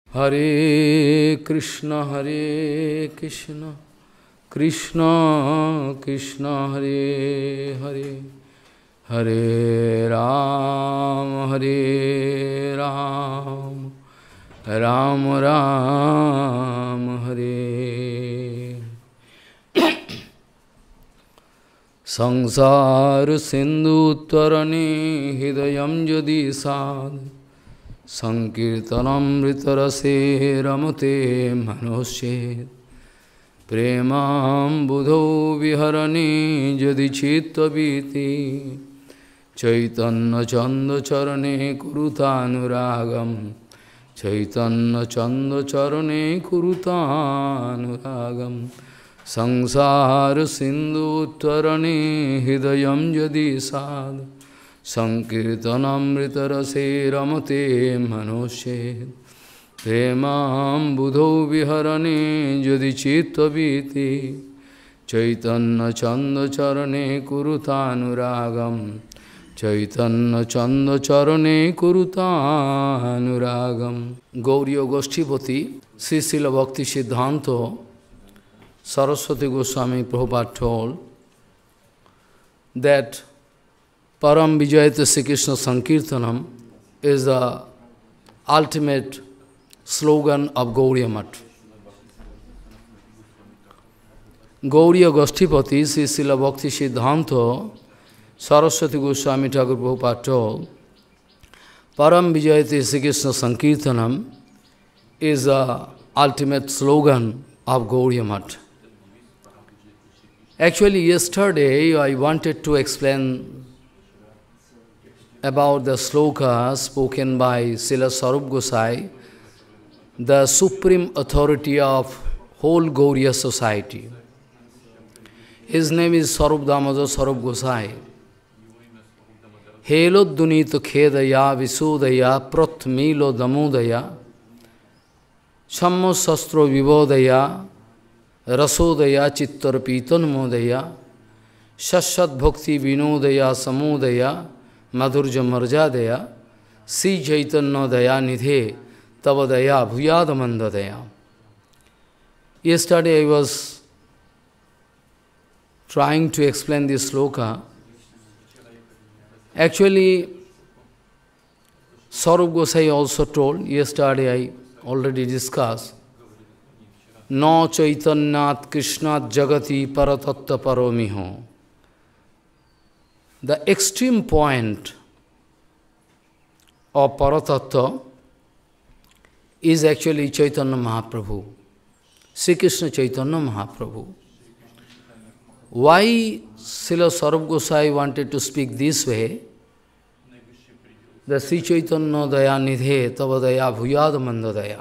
Hare Krishna, Krishna Krishna, Hare Hare, Hare Ram, Hare Ram, Ram Ram, Hare. Sangsara Sindhu Tarane Hidayam Jadi Sad Sankirtanam Ritarase Ramate Manoshet Premam Budho Viharani Jadi Chitta Biti Chaitanya Chanda Charane Kurutanuragam Chaitanya Chanda Charane Kurutanuragam Sangsara Sindhu Tarane Hidayam Jadi Sad Sankirtanamritarase Ramate Manoshet Premam Budho Viharane Jadi Chitta Biti Chaitanya Chanda Charane Kurutanuragam Chaitanya Chanda Charane Kurutanuragam. Gauriya Goshtipati, Srila Bhakti Siddhanta Saraswati Goswami Prabhupada told that Param Vijayate Sri Krishna Sankirtanam is the ultimate slogan of Gauriya Math. Gauriya Goshtipati, Srila Bhakti Siddhanta Saraswati Goswami Thakur Prabhupada told, Param Vijayate Sri Krishna Sankirtanam is the ultimate slogan of Gauriya Math. Actually, yesterday I wanted to explain about the sloka spoken by Srila Sarup Gosai, the supreme authority of whole Gauriya society. His name is Sarup Damodar Sarup Gosai. Helo Dunito Khedaya Visudaya Prathmilo Damodaya Sammo Sastro Vivodaya Rasodaya Chittar Pitan Modaya Shashat Bhakti Vinodaya Samodaya Madhurja Marjadaya Si Chaitanya Daya Nidhe Tavadaya Bhuyadamandadaya. Yesterday I was trying to explain this sloka. Actually, Sarup Gosai also told, yesterday I already discussed, No Chaitanyat Krishnat Jagati Paratatta Paromiho. The extreme point of Paratattva is actually Chaitanya Mahaprabhu, Sri Krishna Chaitanya Mahaprabhu. Why Srila Sarup Gosai wanted to speak this way? The Sri Chaitanya Daya Nidhe Tava Daya Bhuyadamanda Daya.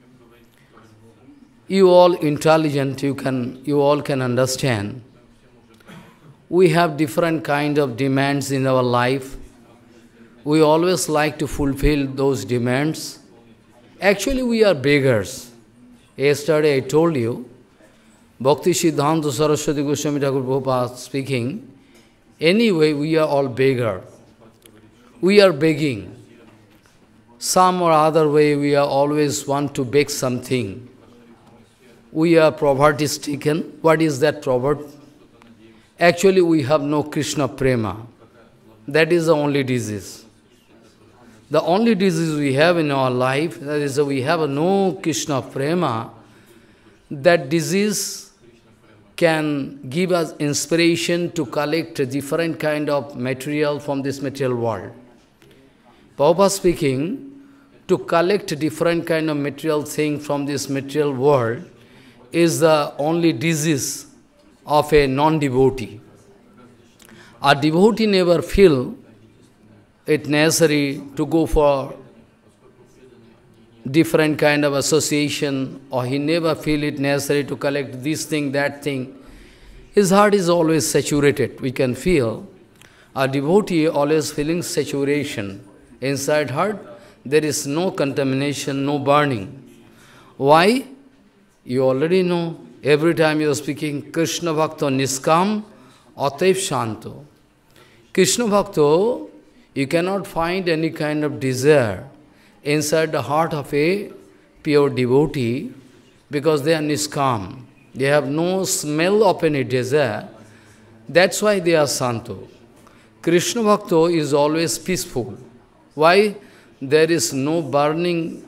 You all intelligent, you all can understand. We have different kind of demands in our life. We always like to fulfill those demands. Actually, we are beggars. Yesterday I told you, Bhakti Siddhanta Saraswati Goswami Thakur Prabhupada speaking, anyway, we are all beggar. We are begging. Some or other way, we are always want to beg something. We are poverty-stricken. What is that poverty? Actually, we have no Krishna prema. That is the only disease. The only disease we have in our life, that is we have no Krishna prema. That disease can give us inspiration to collect a different kind of material from this material world. Prabhupada speaking, to collect different kind of material thing from this material world is the only disease of a non-devotee. A devotee never feel it necessary to go for different kind of association, or he never feel it necessary to collect this thing, that thing. His heart is always saturated. We can feel a devotee always feeling saturation. Inside heart, there is no contamination, no burning. Why? You already know. Every time you are speaking, Krishna Bhakta Niskam Ataiv Shanto. Krishna Bhakta, you cannot find any kind of desire inside the heart of a pure devotee, because they are niskam. They have no smell of any desire. That's why they are santo. Krishna Bhakto is always peaceful. Why? There is no burning,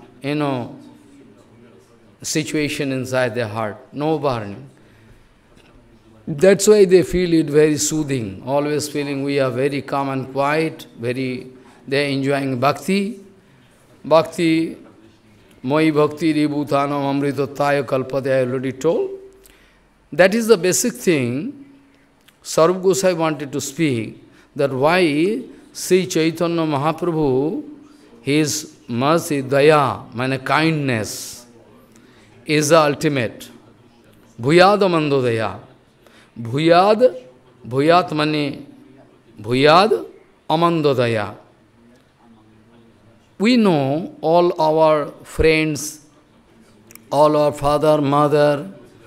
situation inside their heart. No burning. That's why they feel it very soothing. Always feeling we are very calm and quiet. They are enjoying bhakti. Bhakti, moi bhakti ribhutanam amritottaya kalpate, I already told. That is the basic thing. Sarup Gosai wanted to speak, that why Sri Chaitanya Mahaprabhu, his mercy, daya, kindness, is the ultimate. Bhuyad amando daya. Bhuyat mane, bhuyad amando daya. We know all our friends, all our father, mother,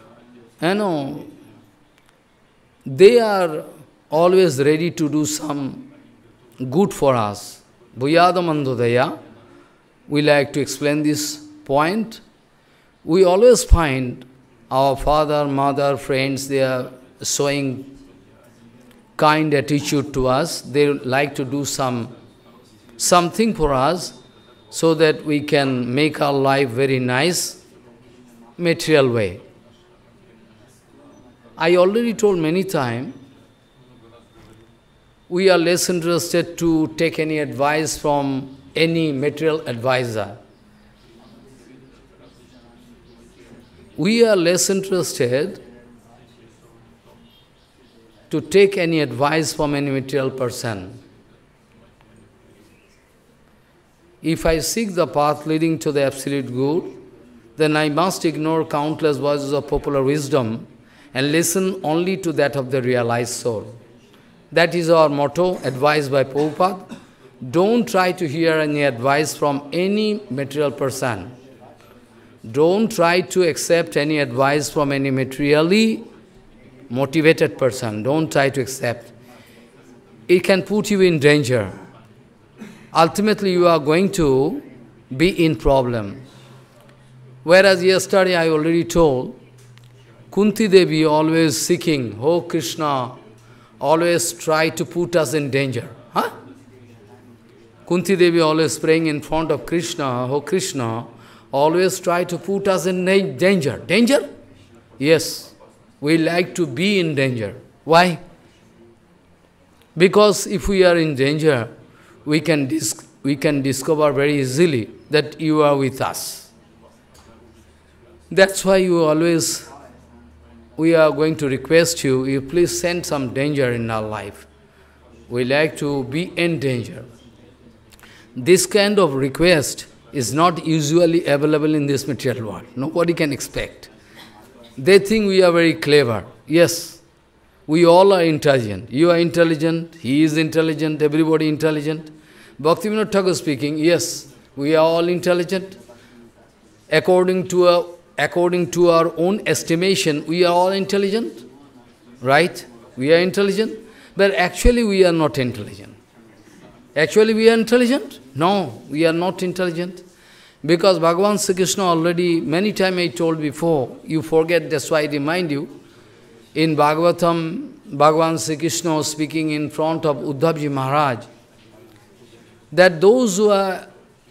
they are always ready to do some good for us. Bhuyada Mandodaya, we like to explain this point. We always find our father, mother, friends, they are showing kind attitude to us. They like to do something for us so that we can make our life very nice, material way. I already told many times, we are less interested to take any advice from any material advisor. We are less interested to take any advice from any material person. If I seek the path leading to the absolute good, then I must ignore countless voices of popular wisdom and listen only to that of the realized soul. That is our motto, advised by Prabhupada. Don't try to hear any advice from any material person. Don't try to accept any advice from any materially motivated person. Don't try to accept. It can put you in danger. Ultimately, you are going to be in problem. Whereas yesterday I already told, Kunti Devi always seeking, oh Krishna, always try to put us in danger. Huh? Kunti Devi always praying in front of Krishna, oh Krishna, always try to put us in danger. Danger? Yes, we like to be in danger. Why? Because if we are in danger, we can discover very easily that you are with us. That's why we are going to request you please send some danger in our life. We like to be in danger. This kind of request is not usually available in this material world. Nobody can expect. They think we are very clever. Yes, we all are intelligent. You are intelligent, he is intelligent, everybody intelligent. Bhakti Vinod Thakur speaking, yes, we are all intelligent. According to our own estimation, we are all intelligent. Right? We are intelligent. But actually we are not intelligent. Actually we are intelligent? No, we are not intelligent. Because Bhagavan Sri Krishna already, many times I told before, you forget, that's why I remind you. In Bhagavatam, Bhagavan Sri Krishna was speaking in front of Uddhavji Maharaj, that those who are,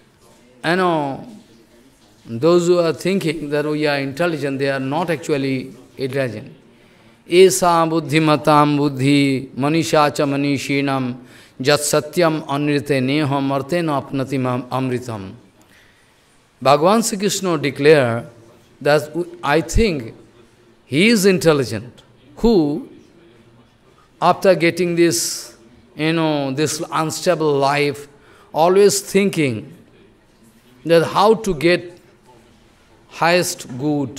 those who are thinking that we are intelligent, they are not actually intelligent. Esa buddhimatam buddhi manishacha manishinam jat satyam anrite neham artena apnatim amritam. Bhagavan Sri Krishna declared that I think he is intelligent, who, after getting this, this unstable life, always thinking that how to get highest good.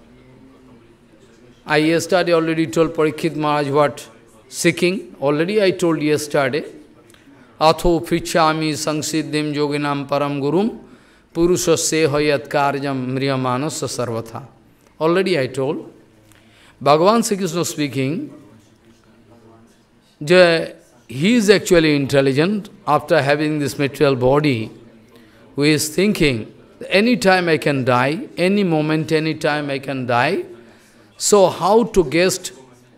I yesterday already told Parikshit Maharaj what seeking. Already I told yesterday. Atho prichami sangsiddhim yoginam param gurum purusasya hayat karyam mriyamanasa sarvatha. Already I told. Bhagavan Sri Krishna speaking, he is actually intelligent after having this material body, who is thinking Any time I can die, any moment, any time I can die. So how to get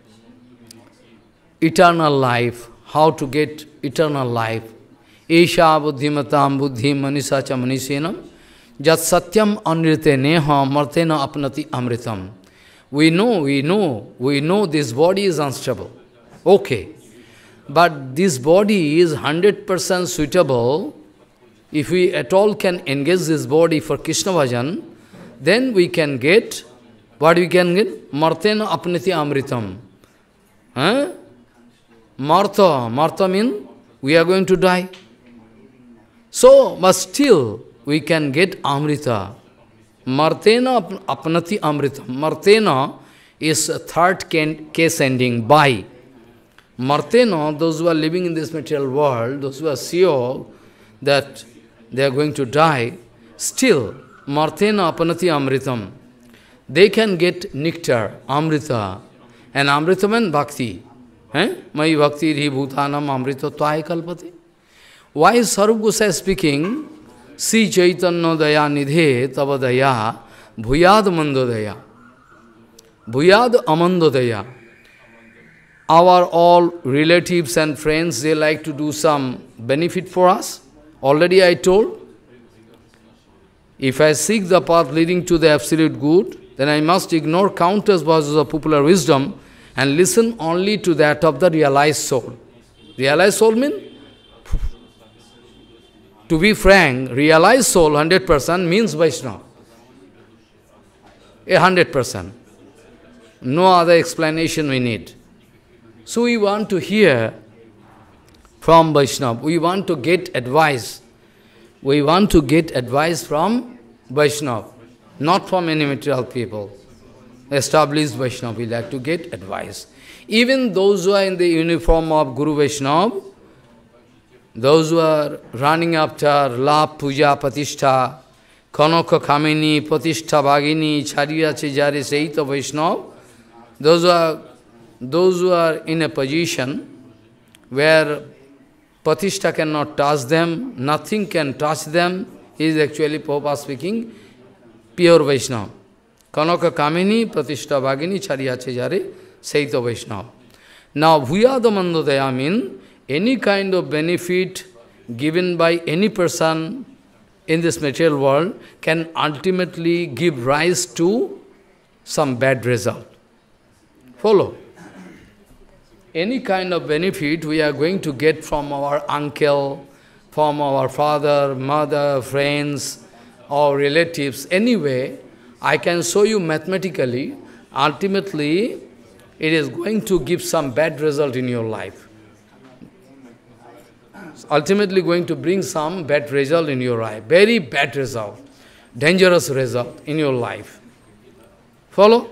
eternal life? How to get eternal life? Esha buddhimatam buddhi manisha cha manisenam jat satyam anrite neha martena apnati amritam. We know this body is unstable. Okay. But this body is 100% suitable. If we at all can engage this body for Krishna bhajan, then we can get, what we can get? Martena apnati amritam. Huh? Martha means we are going to die. So, but still, we can get amrita. Martena apnati amritam. Martena is a third case ending, by. Martena, those who are living in this material world, those who are sure that they are going to die, still, Martena apanati amritam. They can get nectar, amrita, and amritam and bhakti. Mai bhakti ri bhutanam amrita tvai kalpati. Why is Sarup Gosai speaking, Si Chaitanya daya nidhe tava daya bhuyad mando daya. Bhuyad amando daya. Our all relatives and friends, they like to do some benefit for us. Already I told, if I seek the path leading to the absolute good, then I must ignore countless voices of popular wisdom and listen only to that of the realized soul. Realized soul means, to be frank, realized soul 100% means Vaishnava. 100%. No other explanation we need. So we want to hear from Vaishnava. We want to get advice. We want to get advice from Vaishnava, not from any material people. Established Vaishnava, we like to get advice. Even those who are in the uniform of Guru Vaishnava, those who are running after Lap, Puja, Patishtha, Kanaka Kamini, Patishtha Bhagini, Charya Chejari Seita Vaishnava, those who are in a position where Patishtha cannot touch them, nothing can touch them, is actually Prabhupada speaking, pure Vaishnava. Kanaka Kamini, Patishtha Bhagini, Charya Chejari Seita Vaishnava. Now, Bhuyada Mandodaya means any kind of benefit given by any person in this material world can ultimately give rise to some bad result. Follow? Any kind of benefit we are going to get from our uncle, from our father, mother, friends, or relatives, anyway, I can show you mathematically, ultimately, it is going to give some bad result in your life. Ultimately going to bring some bad result in your life, very bad result, dangerous result in your life. Follow?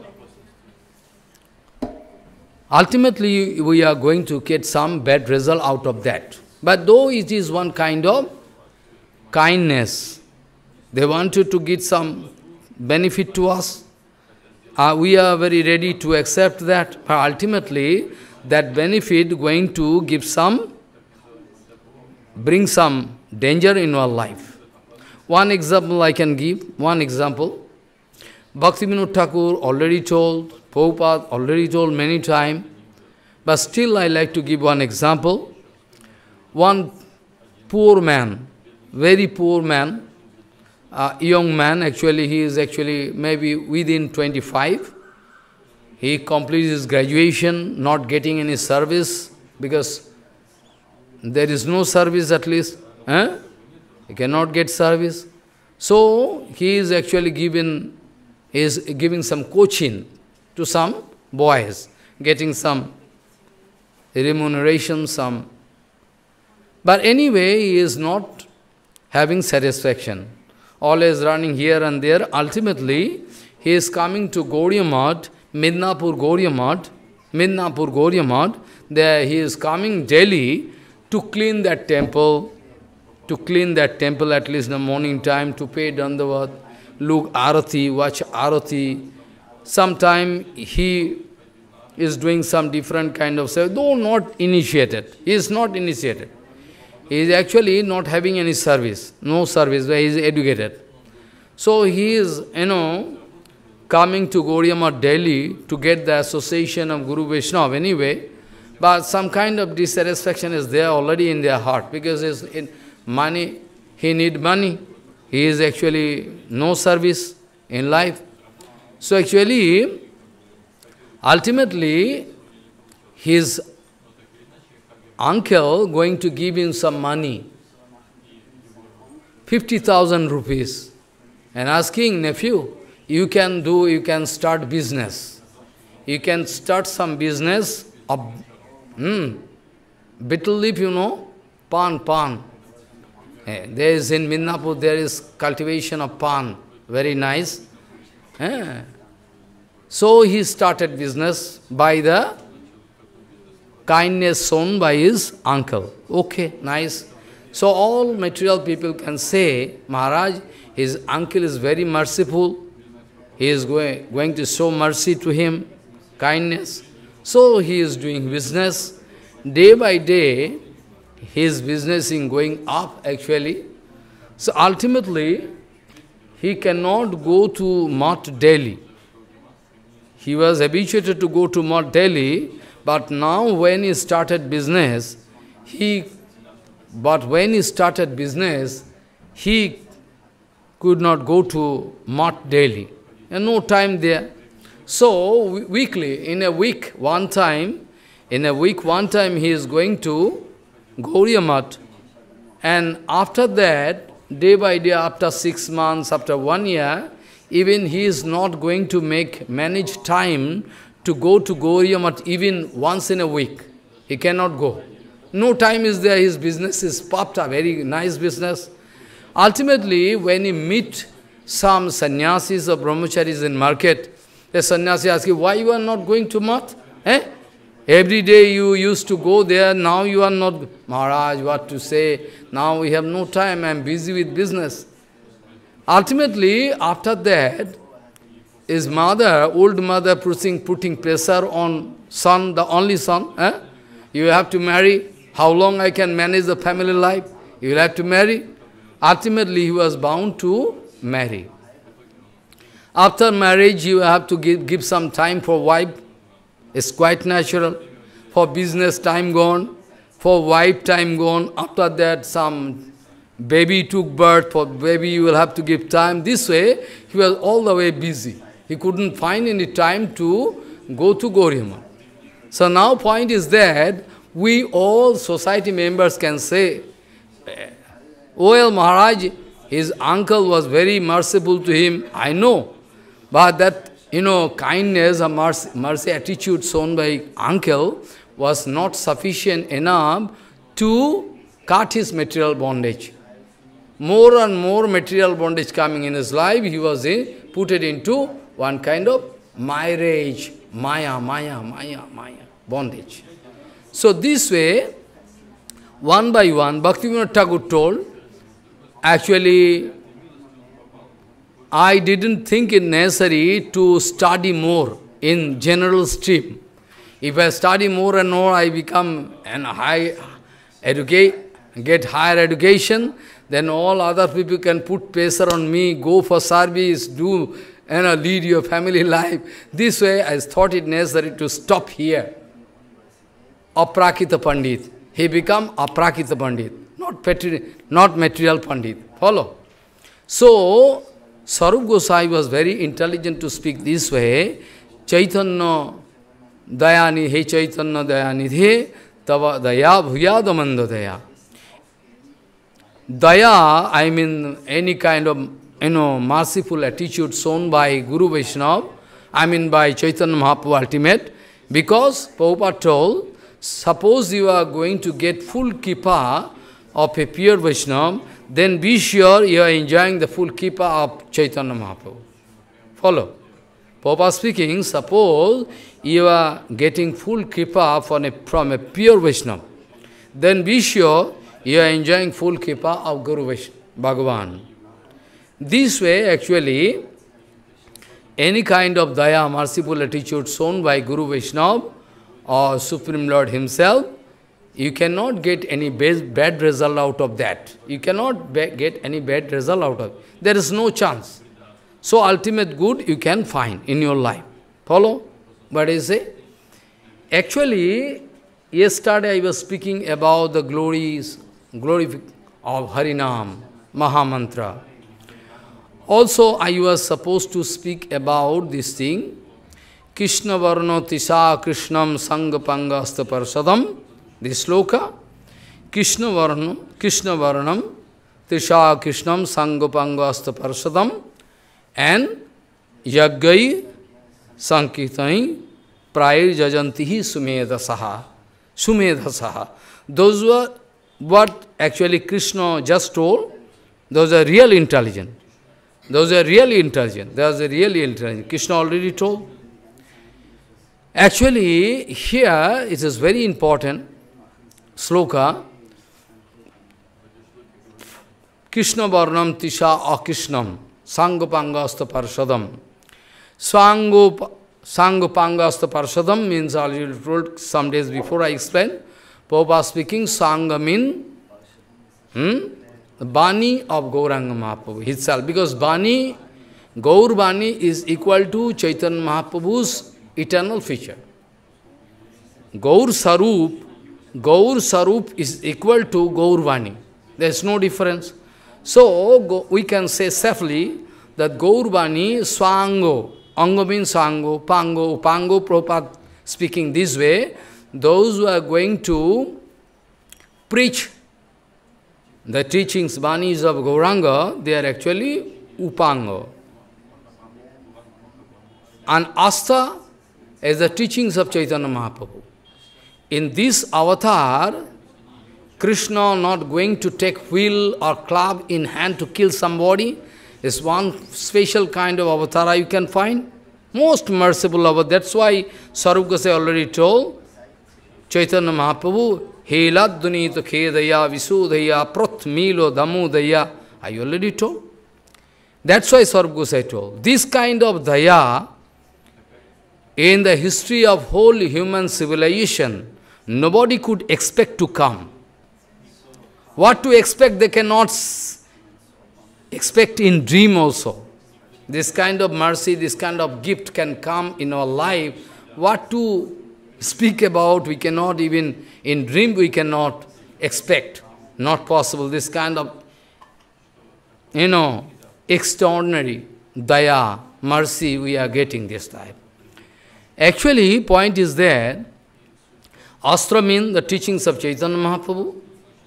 Ultimately, we are going to get some bad result out of that. But though it is one kind of kindness, they wanted to get some benefit to us, we are very ready to accept that. But ultimately, that benefit going to give some, bring some danger in our life. One example I can give, one example. Bhakti Vinod Thakur already told, Prabhupada already told many times, but still I like to give one example. One poor man, very poor man, a young man, actually he is actually maybe within 25. He completes his graduation, not getting any service, because there is no service at least. He cannot get service. So he is actually giving some coaching to some boys, getting some remuneration, some. But anyway, he is not having satisfaction. Always running here and there. Ultimately, he is coming to Gaudiya Math, Midnapur Gaudiya Math. There he is coming daily to clean that temple, at least in the morning time, to pay Dandavat, look Arati, watch Arati. Sometime he is doing some different kind of service, though not initiated. He is not initiated. He is actually not having any service, no service, where he is educated. So he is, coming to Gaudiya Math daily to get the association of Guru Vaishnava anyway, but some kind of dissatisfaction is there already in their heart, because it's in money, he need money. He is actually no service in life. So actually, ultimately, his uncle going to give him some money, 50,000 rupees, and asking, nephew, you can start business. You can start some business of, betel leaf, pan. There is in Midnapur, there is cultivation of pan, very nice. So he started business by the kindness shown by his uncle. Okay, nice. So all material people can say, Maharaj, his uncle is very merciful. He is going to show mercy to him, kindness. So he is doing business. Day by day, his business is going up actually. So ultimately, he cannot go to Math daily. He was habituated to go to Math daily, but now when he started business, he could not go to Math daily. And no time there. So weekly, in a week, one time, he is going to Gaudiya Math. And after that, day by day, after 6 months, after 1 year, even he is not going to manage time to go to Gaudiya Math even once in a week. He cannot go. No time is there, his business is popped up, very nice business. Ultimately, when he meet some sannyasis or brahmacharis in market, the sannyasi asks him, why you are not going to Math? Every day you used to go there, now you are not. Maharaj, what to say? Now we have no time, I am busy with business. Ultimately, after that, his mother, old mother, putting pressure on son, the only son. You have to marry. How long I can manage the family life? You will have to marry. Ultimately, he was bound to marry. After marriage, you have to give some time for wife. It's quite natural. For business, time gone. For wife, time gone. After that, some baby took birth. For baby, you will have to give time. This way, he was all the way busy. He couldn't find any time to go to Gaudiya Math. So now point is that we all society members can say, well, Maharaj, his uncle was very merciful to him, I know. But that, kindness or mercy attitude shown by uncle was not sufficient enough to cut his material bondage. More and more material bondage coming in his life, he was put it into one kind of marriage, maya, bondage. So this way, one by one, Bhaktivinoda Thakur told, actually, I didn't think it necessary to study more in general stream. If I study more and more, I become get higher education, then all other people can put pressure on me, go for service, lead your family life. This way, I thought it necessary to stop here. Aprakita Pandit. He become Aprakita Pandit, not material Pandit. Follow? So, Sarup Gosai was very intelligent to speak this way. Chaitanya Dayani, He Chaitanya Dayanidhe, Tava Daya Bhuyadamanda Daya. Daya, I mean any kind of merciful attitude shown by Guru Vaishnava, by Chaitanya Mahaprabhu ultimate, because Prabhupada told, suppose you are going to get full kippa of a pure Vaishnava, then be sure you are enjoying the full kippa of Chaitanya Mahaprabhu. Follow? Prabhupada speaking, suppose you are getting full kippa from a pure Vaishnava, then be sure you are enjoying full kippa of Guru Vaishnava, Bhagavan. This way, actually, any kind of daya, merciful attitude shown by Guru Vaishnava or Supreme Lord himself, you cannot get any bad result out of that. You cannot get any bad result out of it. There is no chance. So ultimate good you can find in your life. Follow what I say? Actually, yesterday I was speaking about the glory of Harinam, Mahamantra. Also, I was supposed to speak about this thing, Krishna Varno Tisa Krishnam Sangapangasta Parsadam, this sloka, Krishna Varnam Tisha Krishnam Sangapangasta Parsadam, and Yaggai Sankirtani Prair Jajantihi Sumedhasaha. Sumedhasaha. Those were what actually Krishna just told, those are real intelligent. Those are really intelligent. Those are really intelligent. Krishna already told. Actually, here it is very important sloka. Krishna Varnam Tisha Akrishnam Sangapangasta Parshadam. Sangapangasta Parshadam means already told some days before I explained. Prabhupada speaking, Sangha means the Bani of Gauranga Mahaprabhu itself. Because Bani, Gaur Bani is equal to Chaitanya Mahaprabhu's eternal feature. Gaur Sarup is equal to Gaur Bani. There is no difference. So, we can say safely that Gaur Bani, Swango, Anga means Sango, Pango, Prabhupada speaking this way, those who are going to preach the teachings, Banis of Gauranga, they are actually Upanga. And Asta is the teachings of Chaitanya Mahaprabhu. In this avatar, Krishna not going to take wheel or club in hand to kill somebody. Is one special kind of avatar you can find. Most merciful avatar. That's why Sarup Gosai already told Chaitanya Mahaprabhu, Helad Dunita Khedaya Visudaya Prot Milo Damudaya. I already told. That's why Sarup Gosai told. This kind of daya in the history of whole human civilization, nobody could expect to come. What to expect, they cannot expect in dream also. This kind of mercy, this kind of gift can come in our life. What to speak about, we cannot even, in dream we cannot expect. Not possible. This kind of, extraordinary daya, mercy we are getting this time. Actually, point is that Astra means the teachings of Chaitanya Mahaprabhu.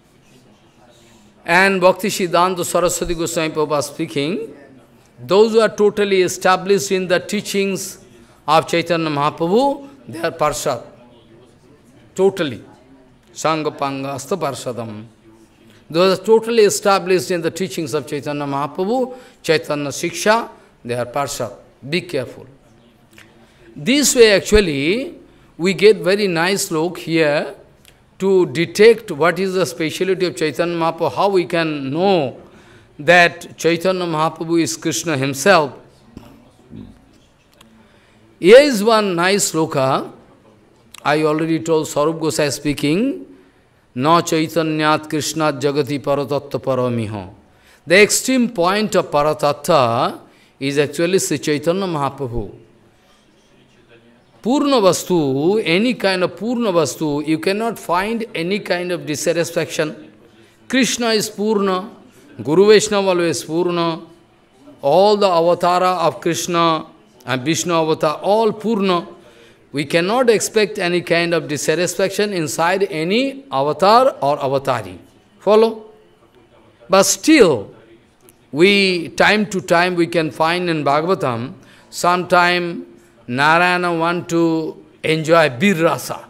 And Bhakti Siddhanta Saraswati Goswami Prabhupada speaking, those who are totally established in the teachings of Chaitanya Mahaprabhu, they are Parshad. Totally. Sangapanga Asta Parshadam. Those are totally established in the teachings of Chaitanya Mahaprabhu, Chaitanya Siksha, they are Parshad. Be careful. This way actually, we get very nice look here to detect what is the speciality of Chaitanya Mahaprabhu, how we can know that Chaitanya Mahaprabhu is Krishna himself. Here is one nice sloka, I already told Sarup Gosai speaking, Na Chaitanyat Krishnat Jagati Paratattva Paramiho. The extreme point of Paratattva is actually Sri Chaitanya Mahaprabhu. Purna Vastu, any kind of Purna Vastu, you cannot find any kind of dissatisfaction. Krishna is Purna, Guru Vaishnava always Purna, all the avatara of Krishna and Vishnu avatar, all Purna. We cannot expect any kind of dissatisfaction inside any avatar or avatari. Follow? But still, time to time we can find in Bhagavatam, sometime Narayana want to enjoy bir rasa.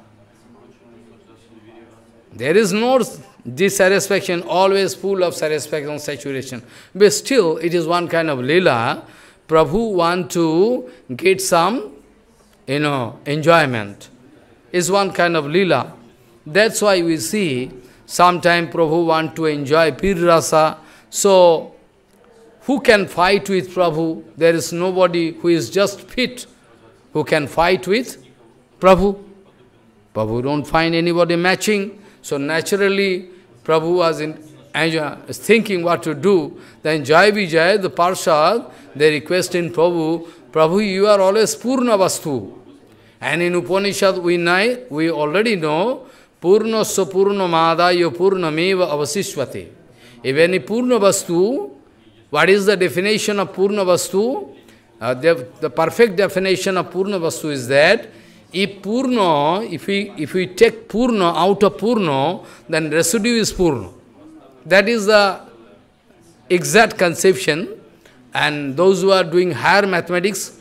There is no dissatisfaction, always full of satisfaction, saturation. But still, it is one kind of lila. Prabhu want to get some, enjoyment. It's one kind of lila. That's why we see, sometime Prabhu want to enjoy bir rasa. So, who can fight with Prabhu? There is nobody who is just fit who can fight with Prabhu. Prabhu don't find anybody matching. So naturally, Prabhu was thinking what to do. Then Jai Vijay, the Parshad, they request in Prabhu, Prabhu, you are always Purna Vastu. And in Upanishad we already know, Purnasya Purna Madaya Purna Meva Avasishvate. If any Purna Vastu, what is the definition of Purna Vastu? The perfect definition of Purna Vastu is that if Purna, if we take Purna out of Purna, then residue is Purna. That is the exact conception. And those who are doing higher mathematics,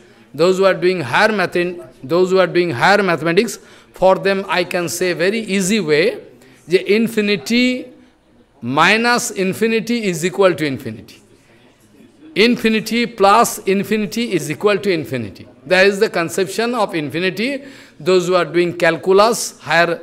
for them I can say very easy way, the infinity minus infinity is equal to infinity. Infinity plus infinity is equal to infinity. That is the conception of infinity. Those who are doing calculus, higher,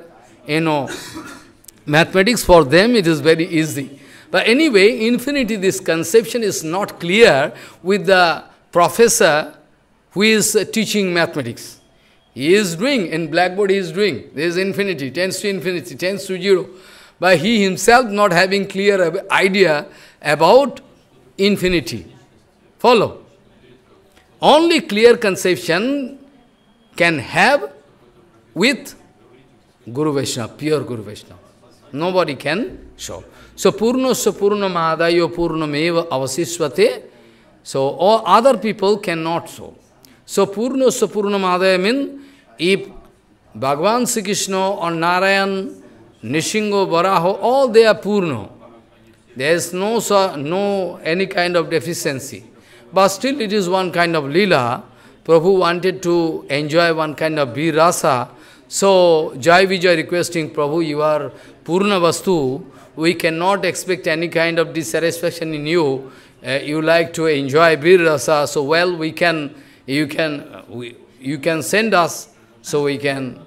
mathematics, for them it is very easy. But anyway, infinity, this conception is not clear with the professor who is teaching mathematics. He is doing, in blackboard he is doing, there is infinity, tends to infinity, tends to zero. But he himself not having clear idea about infinity. Follow? Only clear conception can have with Guru Vaishnava, pure Guru Vaishnava. Nobody can show. So, Purnasya Purna Mahadayo Purnameva Avasishvate. So, all other people cannot show. So, Purnasya Purna Mahadaya means, if Bhagavan Sri Krishna or Narayan, Nishingo, Varaho, all they are Purna. There is no any kind of deficiency. But still it is one kind of lila. Prabhu wanted to enjoy one kind of birasa. So, Jai Vijay requesting, Prabhu, you are Purna Vastu. We cannot expect any kind of dissatisfaction in you. You like to enjoy birasa. So, well, you can send us, so we can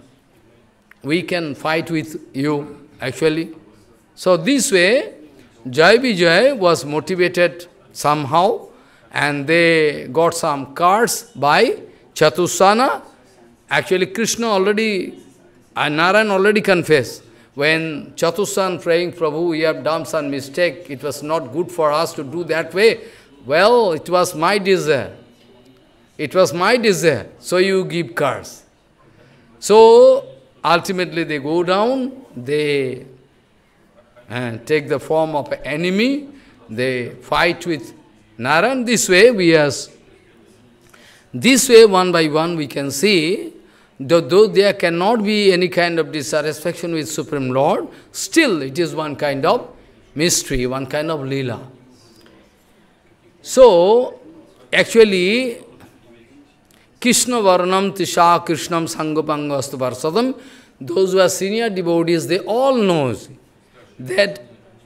fight with you, actually. So, this way, Jai Vijay was motivated somehow, and they got some cards by Chatusana. Actually, Krishna already, Narayan already confessed. When Chatusana praying, Prabhu, we have done some mistake, it was not good for us to do that way. Well, it was my desire. It was my desire, so you give cards. So, ultimately they go down, they take the form of an enemy, they fight with Narayan. This way, one by one, we can see, though there cannot be any kind of dissatisfaction with Supreme Lord, still it is one kind of mystery, one kind of lila. So, actually, Krishna Varnam Tisha Krishnam Sangopangastu Varsadam, those who are senior devotees, they all know that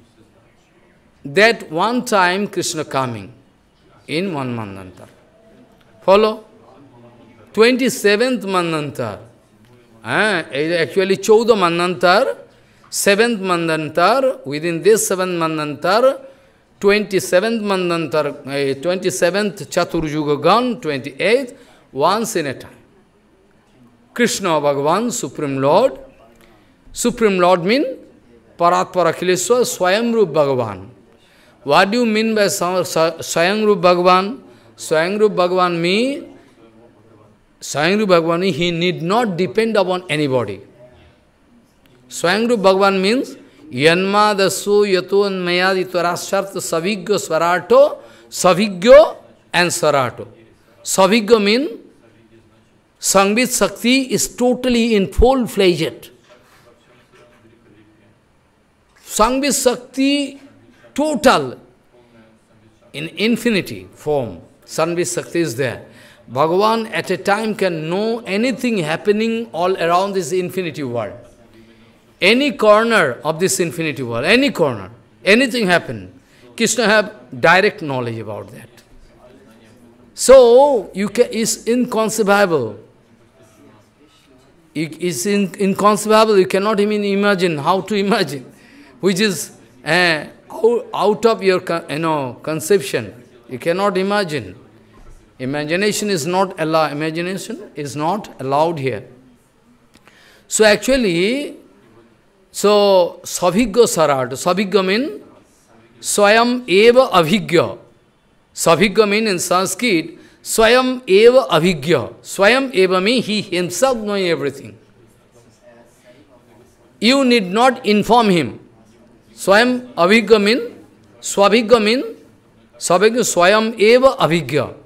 one time Krishna coming in one Mandantar. Follow? 27th Mandantar. Actually, 14 Mandantar, 7th Mandantar, within this 7th Mandantar, 27th Mandantar, 27th Chaturjuga gone, 28th, once in a time. Krishna Bhagavan, Supreme Lord. Supreme Lord means Paratpara Akhileshwar, Swayamrup Bhagavan. What do you mean by Swayamrup Bhagavan? Swayamrup Bhagavan means, he need not depend upon anybody. Swayamrup Bhagavan means, Yanma dasu yato anmayaditarasharta savigyo swarato, savigyo and swarato. Savigyo means, Sangvit Sakti is totally in full-fledged. Sangvit Sakti, total, in infinity form. Sangvit Sakti is there. Bhagavan at a time can know anything happening all around this infinity world. Any corner of this infinity world, any corner, anything happen, Krishna have direct knowledge about that. So, it's inconceivable. It's inconceivable, you cannot even imagine, how to imagine, which is out of your conception. You cannot imagine. Imagination is not allowed here. So actually, Savigya Sarata. Savigya means Swayam Eva Avigya. Svabhigya means in Sanskrit, Swayam eva abhigya. Swayam eva means he himself knowing everything. You need not inform him. Swayam abhigya means, Swabhigya means, Swayam eva abhigya.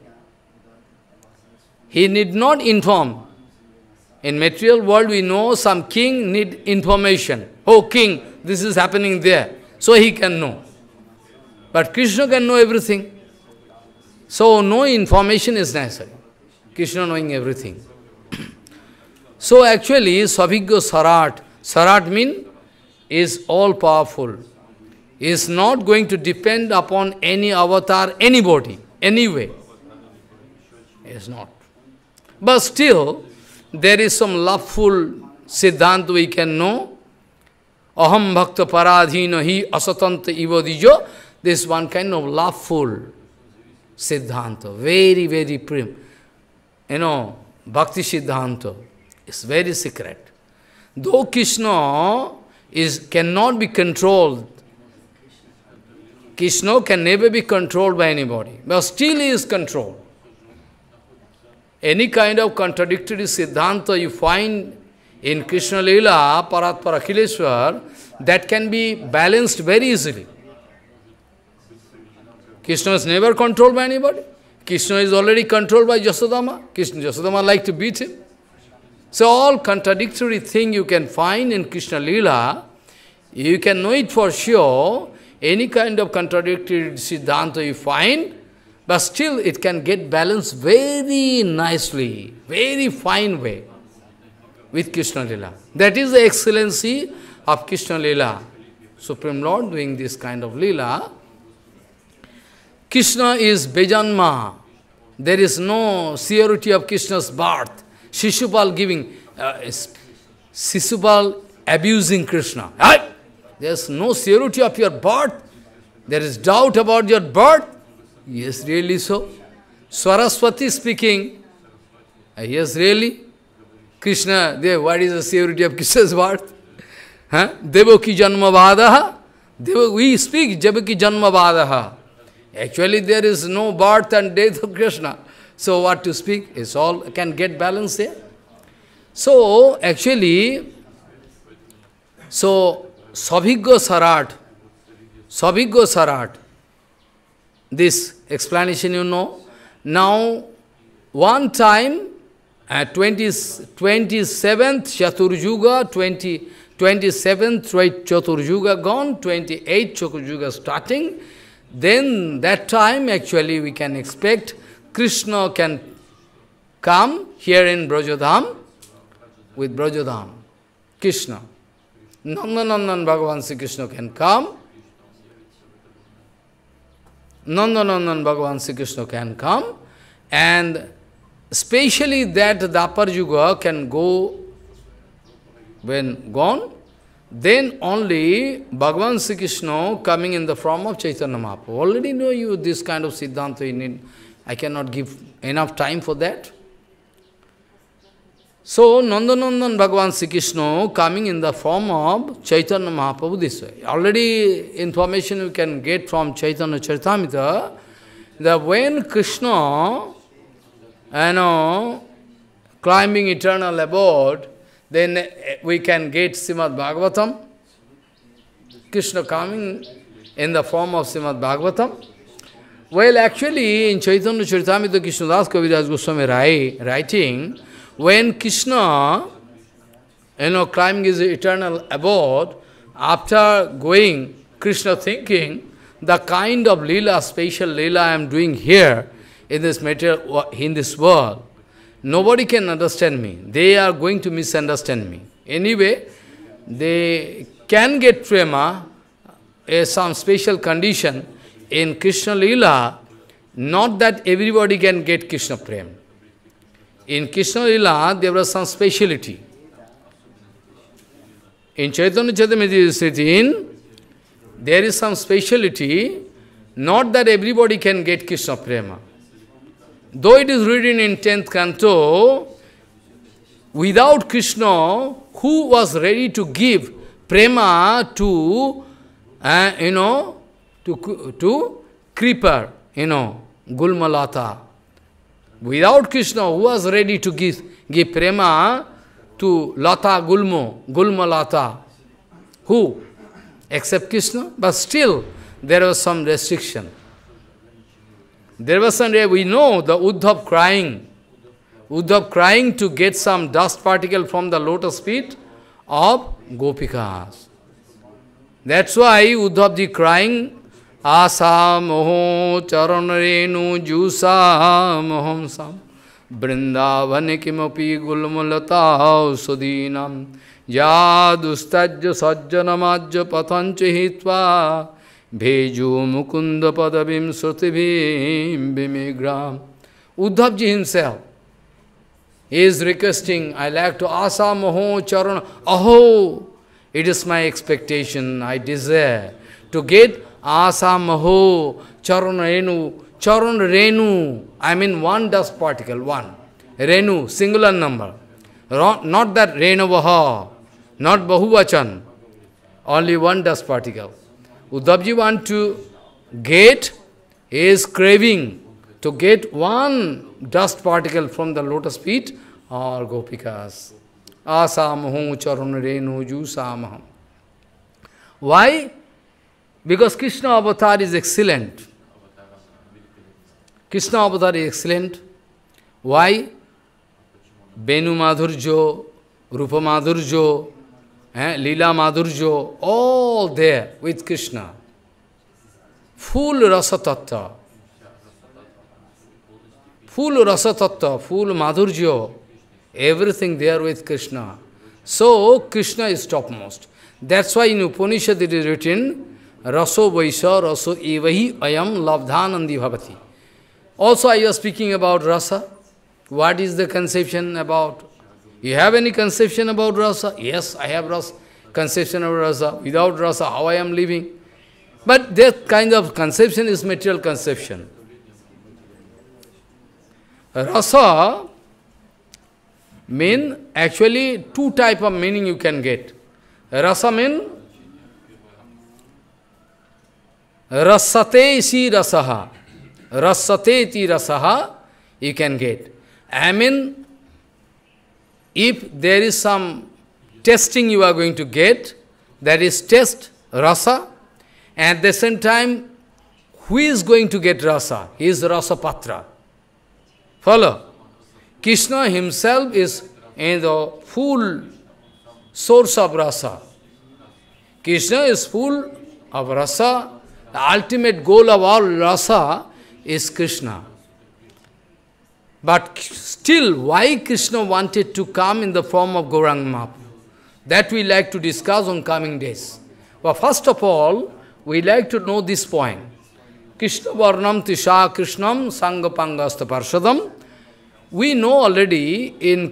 He need not inform. In material world we know some king need information. Oh king, this is happening there. So he can know. But Krishna can know everything. So no information is necessary. Krishna knowing everything. So actually, Svabhigya Sarat. Sarat means is all powerful. Is not going to depend upon any avatar, anybody, anyway. Is not. But still, there is some loveful siddhanta we can know. Aham bhakta paradhina hi asatanta ivadijo. This one kind of loveful siddhanta. Very, very prim. Bhakti siddhanta is very secret. Though Krishna cannot be controlled, Krishna can never be controlled by anybody, but still he is controlled. Any kind of contradictory siddhanta you find in Krishna Leela, Paratpara Akhileshwar, that can be balanced very easily. Krishna is never controlled by anybody. Krishna is already controlled by Yasodama. Yasodama like to beat him. So all contradictory thing you can find in Krishna Leela, you can know it for sure. Any kind of contradictory siddhanta you find, but still it can get balanced very nicely, very fine way with Krishna Leela. That is the excellency of Krishna Leela. Supreme Lord doing this kind of Leela. Krishna is Bejanma. There is no surety of Krishna's birth. Shishupal giving, Shishupal abusing Krishna. Right? There is no surety of your birth. There is doubt about your birth. Yes, really so. Saraswati speaking. Yes, really. Krishna, what is the surety of Krishna's birth? Devaki janma vadaha. We speak Devaki janma vadaha. Actually, there is no birth and death of Krishna. So what to speak? It's all can get balance there. So actually, Svabhigya Sarat, this explanation you know. Now, one time, 27th Chaturjuga, 27th Chaturjuga gone, 28th Chaturjuga starting, then that time actually we can expect Krishna can come here in Brajadham, with Brajadham, Krishna. Nandanandan Bhagavan Sri Krishna can come. Nandanandan Bhagavan Sri Krishna can come. And especially that Dapar Yuga can go when gone, then only Bhagavan Sri Krishna coming in the form of Chaitanya Mahaprabhu. Already know you this kind of siddhanta you need. I cannot give enough time for that. So, Nandanandan Bhagavan Sri Krishna coming in the form of Chaitanya Mahaprabhu this way. Already information you can get from Chaitanya Charitamrita that when Krishna, climbing eternal abode, then we can get Srimad Bhagavatam. Krishna coming in the form of Srimad Bhagavatam. Well, actually, in Chaitanya Charitamrita, Krishnadas Kaviraj Goswami writing, when Krishna, climbing his eternal abode, after going, Krishna thinking, the kind of Leela, special Leela I am doing here, in this material, in this world, nobody can understand me. They are going to misunderstand me. Anyway, they can get prema, some special condition in Krishna Leela, not that everybody can get Krishna prema. In Krishna Leela, there was some speciality. In Chaitanya Charitamrita, there is some speciality, not that everybody can get Krishna prema. Though it is written in 10th canto, without Krishna, who was ready to give prema to, to creeper, Gulmalata. Without Krishna, who was ready to give prema to Lata Gulmalata? Who? Except Krishna? But still, there was some restriction. There was some, we know the Uddhav crying to get some dust particle from the lotus feet of Gopikas. That's why Uddhavji crying, Asa moho charanarenu jusa moham sam Vrindavane kimapi gulmalata sudinam Yadustajya sajjanamajya patancha hitva Bheju mukunda padavim srutivim bimigram. Uddhavji himself is requesting, I like to asa moho charana. Aho, it is my expectation, I desire to get asa moho charana renu. Charana renu, I mean one dust particle, one. Renu, singular number. Not that renavaha, not bahuvachan. Only one dust particle. Uddhavji want to get, is craving to get one dust particle from the lotus feet or Gopikas. Asamahu charana renu jusamaham. Why? Because Krishna Avatar is excellent. Krishna Avatar is excellent. Why? Benu Madhurjo, Rupa Madhurjo, Leela Madhurjo, all there with Krishna. Full Rasa Tattva. Full Rasa Tattva, full Madhurjo, everything there with Krishna. So, Krishna is topmost. That's why in Upanishad it is written, Raso Vaisha, Raso Evahi Ayam Labdhanandi Bhavati. Also I was speaking about Rasa. What is the conception about? You have any conception about Rasa? Yes, I have Rasa, conception of Rasa. Without Rasa, how I am living? But that kind of conception is material conception. Rasa mean actually two type of meaning you can get. Rasa mean rasate isi rasaha. Rasate iti rasaha you can get. I mean, if there is some testing you are going to get, that is test, rasa, and at the same time, who is going to get rasa? He is rasa patra. Follow? Krishna himself is in the full source of rasa. Krishna is full of rasa. The ultimate goal of all rasa is Krishna. But still, why Krishna wanted to come in the form of Gauranga Mahaprabhu? That we like to discuss on coming days. But first of all, we like to know this point. Krishna Varnam Tisha Krishnam Sangapangasta Parshadam. We know already in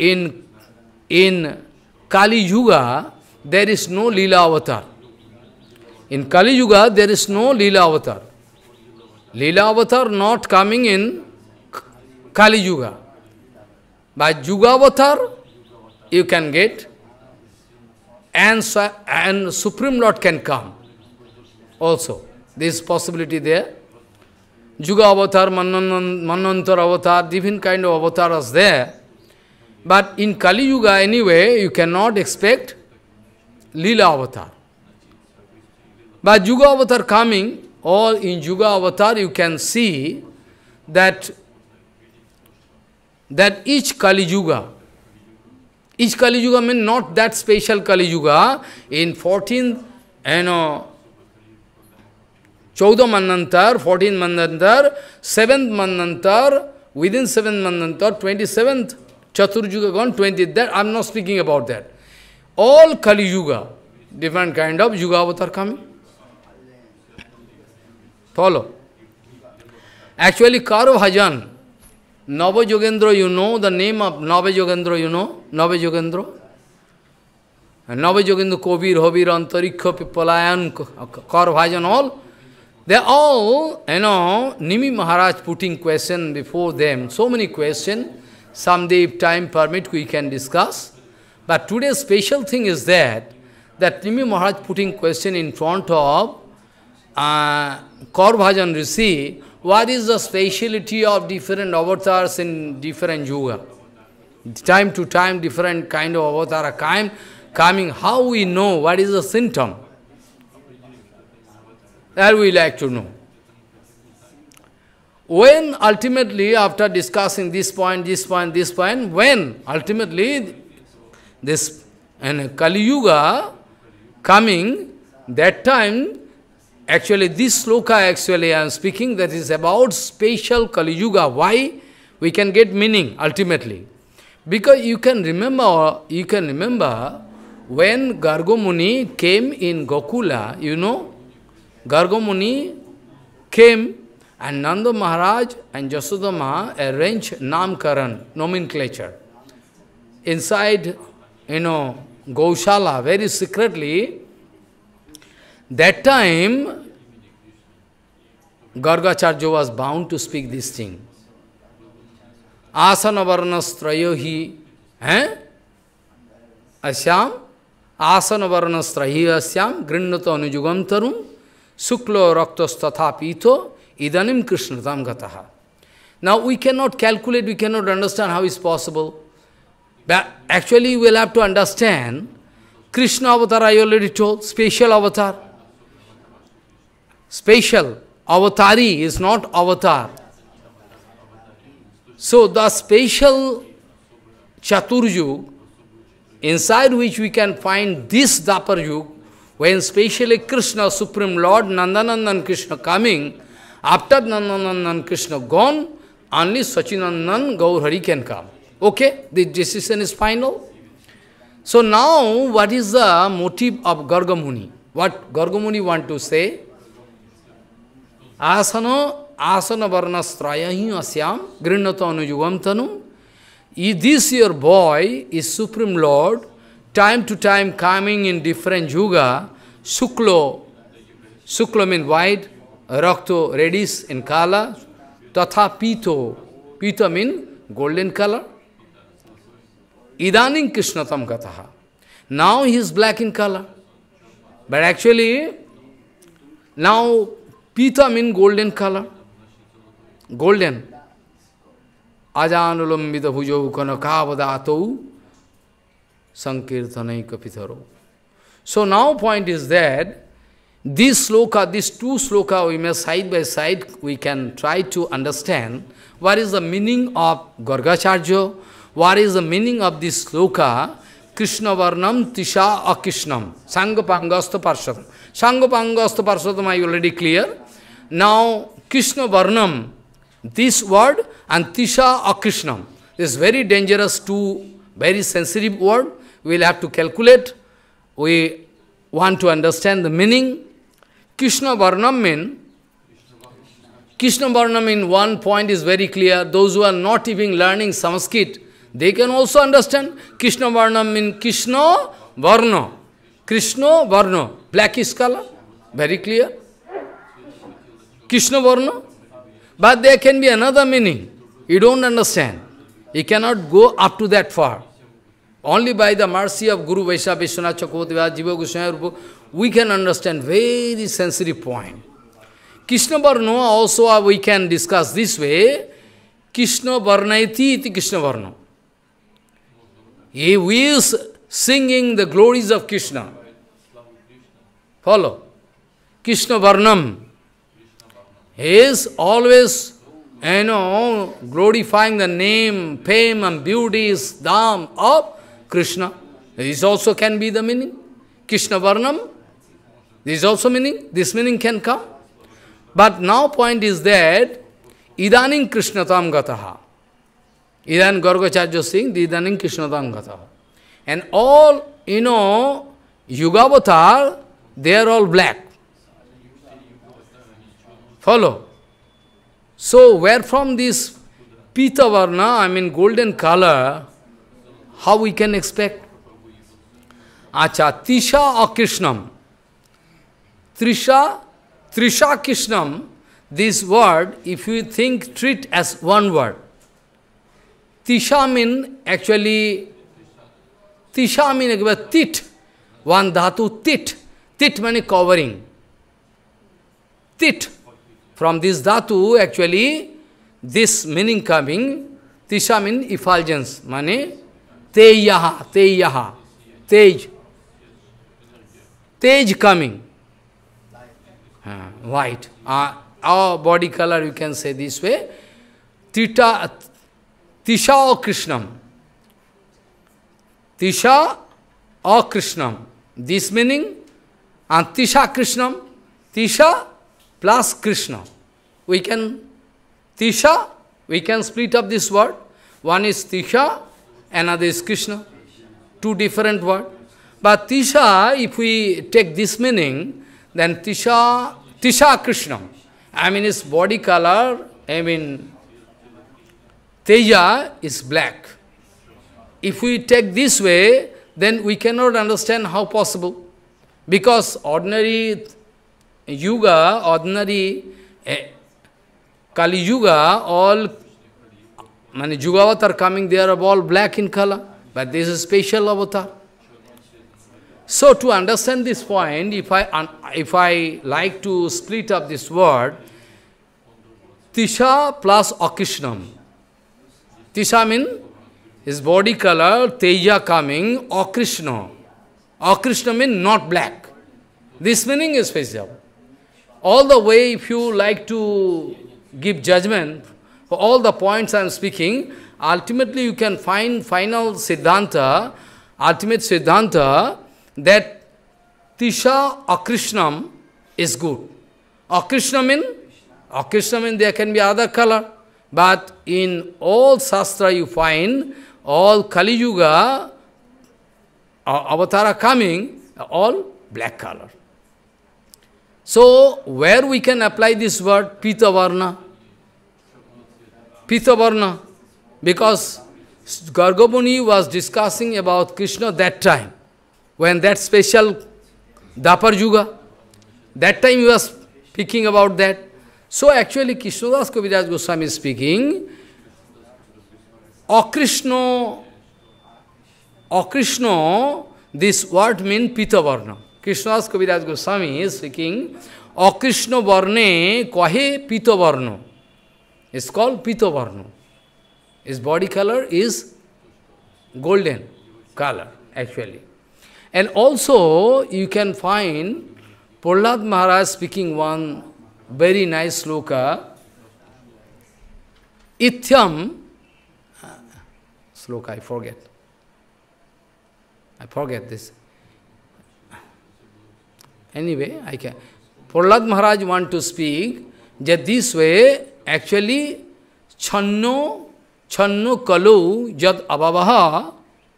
Kali Yuga, there is no Leela Avatar. In Kali Yuga, there is no Leela Avatar. Leela Avatar not coming in Kali Yuga. By Yuga Avatar, you can get, and Supreme Lord can come also. There is possibility there. Yuga Avatar, Manvantar Avatar, different kind of avatars there. But in Kali Yuga anyway, you cannot expect Leela Avatar. But Yuga Avatar coming, or in Yuga Avatar you can see that each Kali Yuga means not that special Kali Yuga, in 14th, 14th Manvantar, 7th Manvantar, within 7th Manvantar, 27th Chatur Yuga gone, 20th, that I am not speaking about that. All Kali Yuga, different kind of Yuga Avatar coming. Follow. Actually, Karo Bhajan, Nava Yogendra, you know the name of Nava Yogendra, you know? Nava Yogendra? Nava Yogendra, Kobir, Hobir, Antarikha, Pipalayan, Karo Bhajan, all. They are all, Nimi Maharaj putting question before them. So many questions. Someday, if time permit, we can discuss. But today's special thing is that Nimi Maharaj putting question in front of Kaur Bhajan Rishi, what is the speciality of different avatars in different yuga? Time to time, different kind of avatar are coming. How we know what is the symptom? That we like to know. When ultimately, after discussing this point, when ultimately this Kali Yuga coming, that time, actually this sloka actually I am speaking, that is about special Kali Yuga. Why? We can get meaning ultimately. Because you can remember when Garga Muni came in Gokula, you know, Garga Muni came and Nanda Maharaj and Jasoda Maha arranged Namkaran, nomenclature. Inside, Gaushala, very secretly, that time, Gargacharya was bound to speak this thing. Asana varnastrayohi, Asyam, Asana varnastrahi asyam, Grinnato anujugam tarum, Suklo raktos tatha pito, Idanim Krishnatam gataha. Now we cannot calculate, we cannot understand how it's possible. But actually we will have to understand, Krishna avatar I already told, special avatar. Special, avatari is not avatar. So the special Chaturyug, inside which we can find this Dapar Yug, when specially Krishna, Supreme Lord, Nandanandan Krishna coming, after Nandanandan Krishna gone, only Sachinandan Gaur Hari can come. Okay, the decision is final. So now, what is the motive of Garga Muni? What Garga Muni want to say? Asana varnastrayahi asyam grinnato anujugam tanum. This your boy is Supreme Lord, time to time coming in different yuga. Suklo means white, rakto reddish in color, tatha pito means golden color. Idaning Krishnatam Katha. Now he is black in color. But actually, now Pita means golden color. Golden. Ajanulambita bhujo kanakavadato sankirtanai kapitharo. So now point is that this sloka, these two sloka, we may side by side, we can try to understand what is the meaning of Gargacharya, what is the meaning of this sloka, Krishna Varnam Tisha Akrishnam, Sangapangasta Parshadam. Sangapangasta Parshadam I already clear. Now, Krishna Varnam, this word, and Tisha Akrishnam. This is very dangerous, two very sensitive word. We will have to calculate. We want to understand the meaning. Krishna Varnam in one point is very clear. Those who are not even learning Sanskrit, they can also understand. Krishna Varnam means Krishna Varna. Krishna Varna, blackish color, very clear. Krishna Varna. But there can be another meaning. You don't understand. You cannot go up to that far. Only by the mercy of Guru Vaishnava Vishwanath Chakravarti Jiva Goswami, we can understand very sensitive point. Krishna Varna also we can discuss this way. Krishna Varnaiti iti Krishna Varna. He is singing the glories of Krishna. Follow. Krishna Varnam. He is always, glorifying the name, fame and beauties, dham of Krishna. This also can be the meaning. Krishna Varnam. This is also meaning. This meaning can come. But now point is that, Idaning Krishnatam Gataha. Idan Gargacharya saying, Idaning Krishnatam Gataha. And all, Yuga Avatar, they are all black. Follow. So, where from this Pita Varna, golden color, how we can expect? Acha, Tisha Akrishnam. Trisha Krishnam, this word, if you treat as one word. Tisha means actually, tit. One dhatu, tit. Tit means covering. Tit. From this dhatu, actually, this meaning coming, tisha means effulgence, mane teyaha, teyaha, tej. Tej coming. White. Our body color, you can say this way. Tisha or Krishnam. Tisha or Krishnam. This meaning, and Tisha Krishnam. Tisha plus Krishna. Tisha, we can split up this word. One is Tisha, another is Krishna. Two different words. But Tisha, if we take this meaning, then Tisha Krishna. I mean, its body color, Teja is black. If we take this way, then we cannot understand how possible. Because ordinary Yuga, ordinary Kali Yuga, all Yuga Avatar coming, they are all black in color. But this is special avatar. So to understand this point, if I like to split up this word, Tisha plus Akrishnam. Tisha means his body color, Teja coming, Akrishna. Akrishna means not black. This meaning is special. All the way, if you like to give judgment for all the points I am speaking, ultimately you can find final Siddhanta, ultimate Siddhanta, that Tisha Akrishnam is good. Akrishna means there can be other color. But in all Shastra you find, all Kali Yuga, Avatara coming, all black color. So, where we can apply this word, Pita Varna? Pita Varna. Because Gargabuni was discussing about Krishna that time, when that special Dapar Yuga, that time he was speaking about that. So actually Krishnadas Kaviraj Goswami is speaking, Akrishna, this word means Pita Varna. Krishnadas Kaviraj Goswami is speaking, Akrishna Varne Kahe Pita Varna. It's called Pita Varna. His body color is golden color, actually. And also, you can find Prahlad Maharaj speaking one very nice sloka. Ithyam, sloka, I forget this. Anyway, I can. Prahlad Maharaj want to speak that this way, actually, Channo Kalau Yad Abavaha,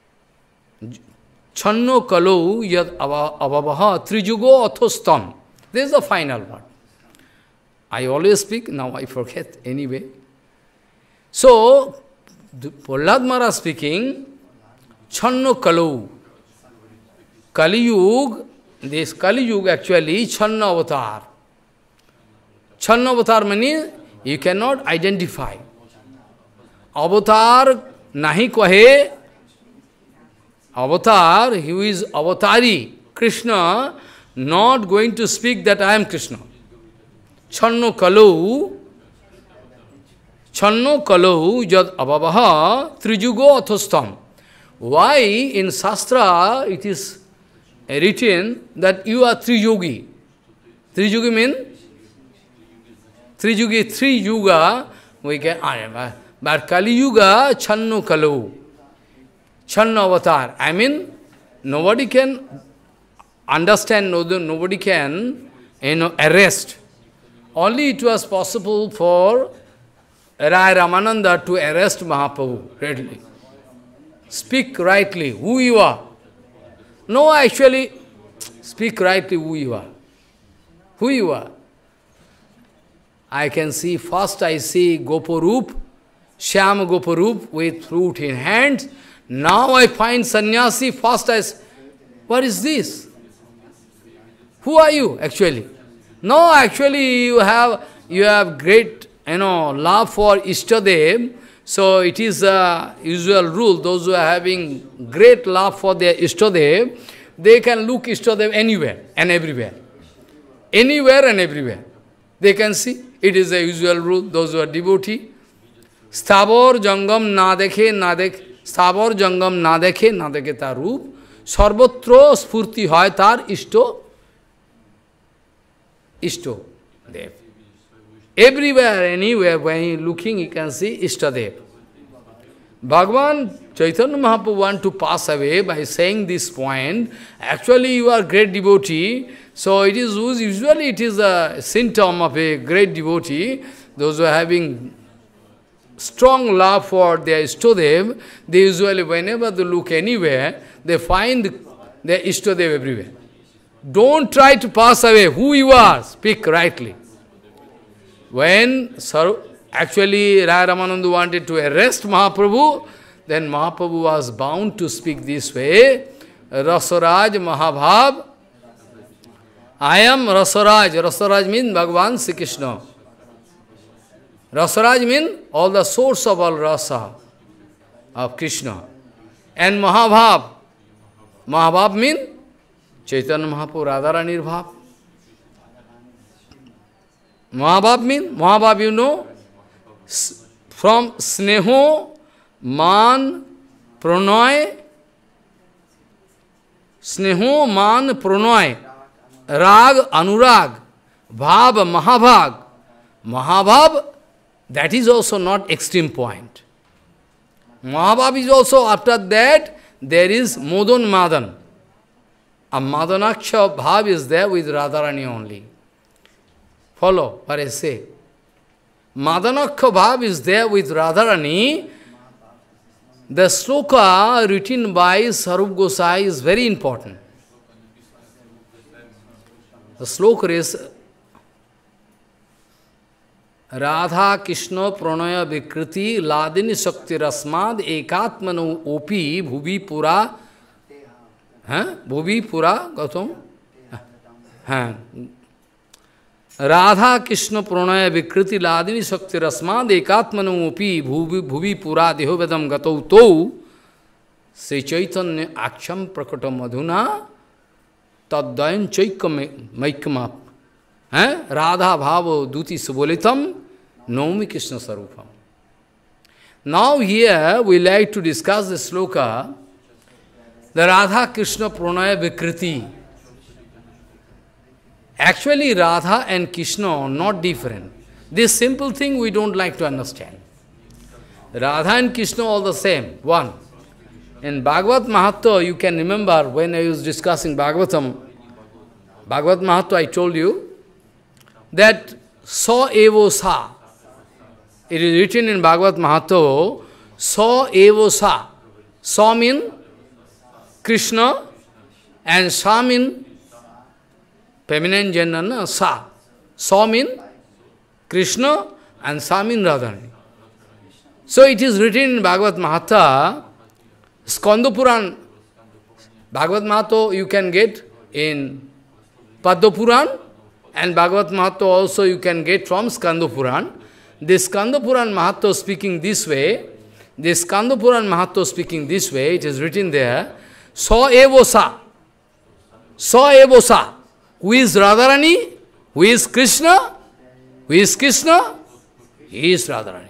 Channo Kalau Yad Abavaha, Trijugo Athostam. This is the final one. I always speak, now I forget, anyway. So, Prahlad Maharaj speaking, Channo Kalau. Kali Yuga, this Kali Yuga actually, Channa Avatar. Channa Avatar means you cannot identify. Avatar nahi kahe. Avatar, who is Avatari, Krishna, not going to speak that I am Krishna. Channo Kalau Jad Abhavaha Trijugo Athostam. Why in Shastra it is written that you are Triyogi? Triyogi means? Triyogi, three yuga, we can, but Kali Yuga, Channo Kalau. Channa Avatar. I mean, nobody can understand, nobody can, arrest. Only it was possible for Rai Ramananda to arrest Mahaprabhu, readily. Speak rightly, who you are. No, actually, speak rightly who you are. Who you are. I can see, first I see Goparup, Shyam Goparup with fruit in hand. Now I find sannyasi, first I say, what is this? Who are you, actually? No, actually you have great, love for Ishtadev. So it is a usual rule, those who are having great love for their Ishtadev, they can look Ishtadev anywhere and everywhere. Anywhere and everywhere. They can see. It is the usual rule, those who are devotee. Sthabor jangam na dekhe na dekhe. Sthabor jangam na dekhe tar roop. Sarvatra spurti hoy tar ishto. Ishto Dev. Everywhere, anywhere, when he looking, he can see Ishtadev. Bhagavan Chaitanya Mahaprabhu want to pass away by saying this point. Actually, you are great devotee. So it is usually it is a symptom of a great devotee. Those who are having strong love for their Ishtadev, they usually, whenever they look anywhere, they find their Ishtadev everywhere. Don't try to pass away who you are. Speak rightly. When actually Raya Ramananda wanted to arrest Mahaprabhu, then Mahaprabhu was bound to speak this way. Rasaraj Mahabhav. I am Rasaraj. Rasaraj means Bhagavan Sri Krishna. Rasaraj means all the source of all rasa of Krishna. And Mahabhav. Mahabhav means Chaitanya Mahaprabhu, Radharani's bhav. Mahabhav means, Mahabhav you know, from Sneho, Man, Pranay, Sneho, Man, Pranay, Rag, Anurag, Bhav, Mahabhag. Mahabhav, that is also not extreme point. Mahabhav is also, after that, there is Modan Madan. A Madanaksha bhav is there with Radharani only. Follow what I say. Madanaksha bhav is there with Radharani. The sloka written by Sarup Gosai is very important. The sloka is Radha Krishna Pranaya Vikriti Ladini Shakti Rasmad Ekatmanu Opi Bhuvi Pura Bhuvi Pura Gautam Radha Krishna Pranaya Vikriti Ladini Shakti Rasmad Ekatmanu Opi Bhuvi Pura Dehovedam Gatau Tou Sri Chaitanya Aksham Prakatam Madhuna Taddayan Chaikam Maikamap Radha Bhavo Duti Subolitam Naumi Krishna Sarupam. Now here we like to discuss the sloka, the Radha Krishna Pranaya Vikriti. Actually Radha and Krishna are not different. This simple thing we don't like to understand. Radha and Krishna are all the same, one. In Bhagavad Mahatma, you can remember when I was discussing Bhagavatam, Bhagavad Mahatma, I told you that Sa Evo Sa. It is written in Bhagavad Mahatma, Sa Evo Sa. Sa means Krishna and Sa means feminine gender, no? Sa. Sa means Krishna and Sa means Radharani. So it is written in Bhagavad Mahatma, Skanda Puran. Bhagavad Mahatma you can get in Padma Puran, and Bhagavad Mahatma also you can get from Skanda Puran. This Skanda Puran Mahatma speaking this way, this Skanda Puran Mahatma speaking this way, it is written there, Sa Evo Sa. Sa Evo Sa. Who is Radharani? Who is Krishna? Who is Krishna? He is Radharani.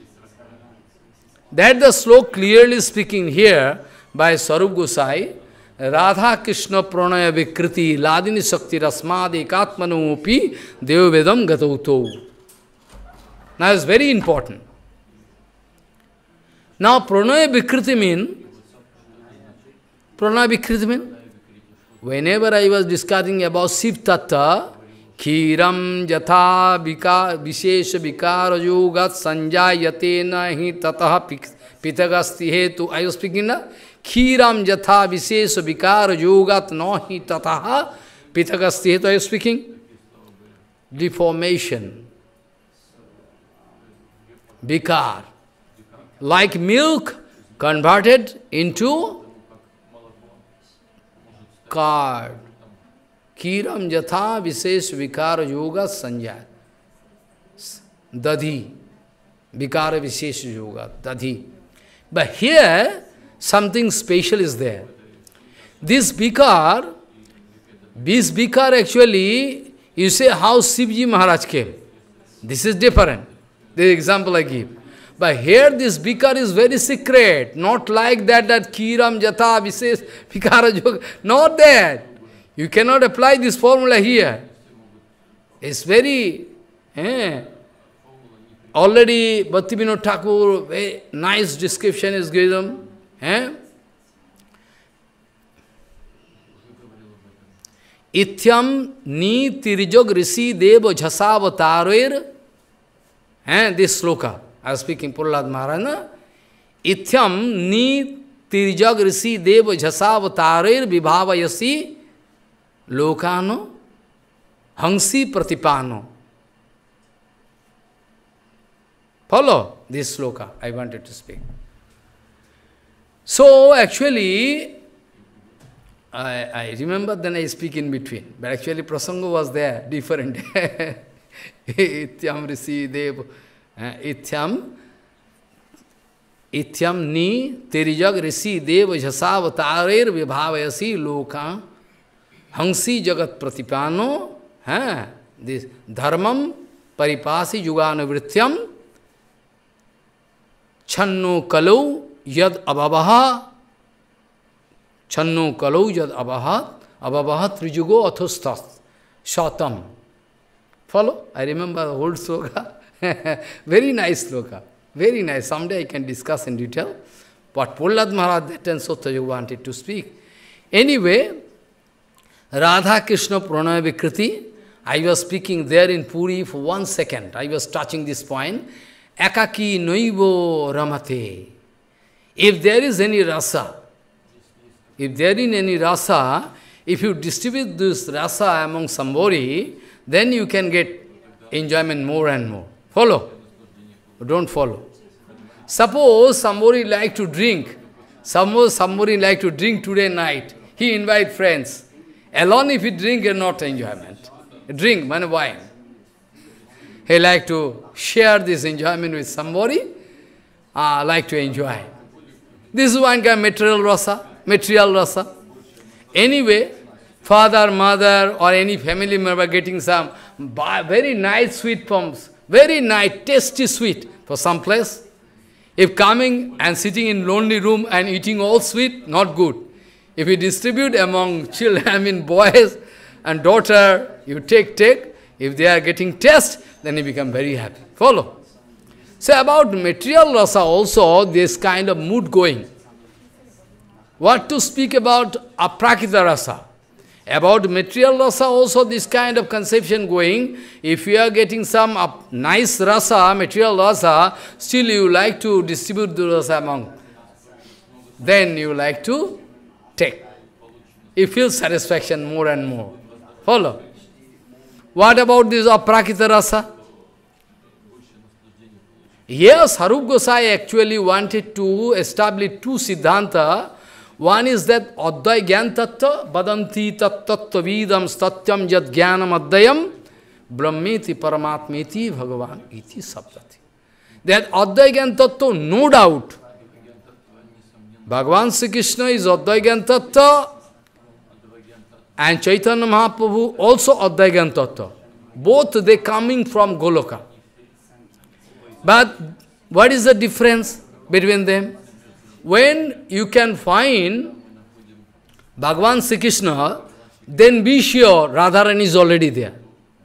That the slok clearly speaking here by Sarup Gosai, Radha Krishna Pranaya Vikriti Ladini Shakti Rasmad Ekatmanu Upi Devavedam Gatauto. Now it's very important. Now Pranaya Vikriti mean, whenever I was discussing about Shiv Tattva, Khiram Jatha Vishesha Vikara Yogat Sanjayatena Hi Tataha Pitagasti Hetu. I was speaking now. Khiram Jatha Vishesha Vikara Yogat Nahi Tataha Pitagasti Hetu. I was speaking. Deformation. Vikar. Like milk converted into curd. Kiram Jatha Visesh Vikara Yoga Sanjay. Dadhi. Vikara Visesh Yoga. Dadhi. But here, something special is there. This Vikar actually You say how Shivji Maharaj came. This is different. The example I give. But here this Bikar is very secret. Not like that Kiram Jata Vises Bikara Yoga. Not that. You cannot apply this formula here. It's very... Already Bhakti Vinod Thakur, very nice description is given. Ithyam ni tirijog rishi devo jhasavatarir. This sloka, I was speaking Prabhupada Maharaj. Ithyam ni tirijog rishi devo jhasavatarir vibhavayasi lokano hangsi pratipano. Follow this sloka, I wanted to speak. So actually, I remember then I speak in between, but actually Prasanga was there, different. Ityam Rishi Dev, Ityam ni Tirijag Rishi Dev Jasavatarir Vibhavayasi Loka Hangsi Jagat Pratipano, this Dharmam Paripasi Yugana Vrityam Channo Kalau Yad Ababaha Channo Kalau Yad Ababaha Trijugo Athostas Shatam. Follow? I remember the whole sloka. Very nice sloka. Very nice. Someday I can discuss in detail. But Prahlad Maharaj that and Sota you wanted to speak. Anyway, Radha Krishna Pranaya Vikriti, I was speaking there in Puri for 1 second. I was touching this point. Ekaki noivo ramate. If there is any rasa, if you distribute this rasa among somebody, then you can get enjoyment more and more. Follow? Don't follow. Suppose somebody like to drink. Somebody like to drink today night. He invite friends. Alone if he drink, not enjoyment. Drink, wine. He like to share this enjoyment with somebody, like to enjoy. This is one kind of material rasa. Anyway, father, mother, or any family member getting some very nice sweet forms, very nice, tasty sweet for some place. If coming and sitting in lonely room and eating all sweet, not good. If you distribute among children, boys and daughter, you take. If they are getting taste, then you become very happy. Follow? So about material rasa also, this kind of mood going. What to speak about aprakita rasa? About material rasa also this kind of conception going. If you are getting some nice rasa, material rasa, still you like to distribute the rasa among. Then you like to take. You feel satisfaction more and more. Follow? What about this aprakita rasa? Yes, Harup Gosai actually wanted to establish two siddhanta. One is that Advai Gyan Tattva, Badanti Tattva Vidam Statyam Jat Jnanam Advayam, Brahmeti Paramatmeti Bhagavan Iti Saptati. That Advai Gyan Tattva, no doubt. Bhagavan Sri Krishna is Advai Gyan Tattva, and Chaitanya Mahaprabhu also Advai Gyan Tattva. Both they coming from Goloka. But what is the difference between them? When you can find Bhagavan Sri Krishna, then be sure Radharani is already there.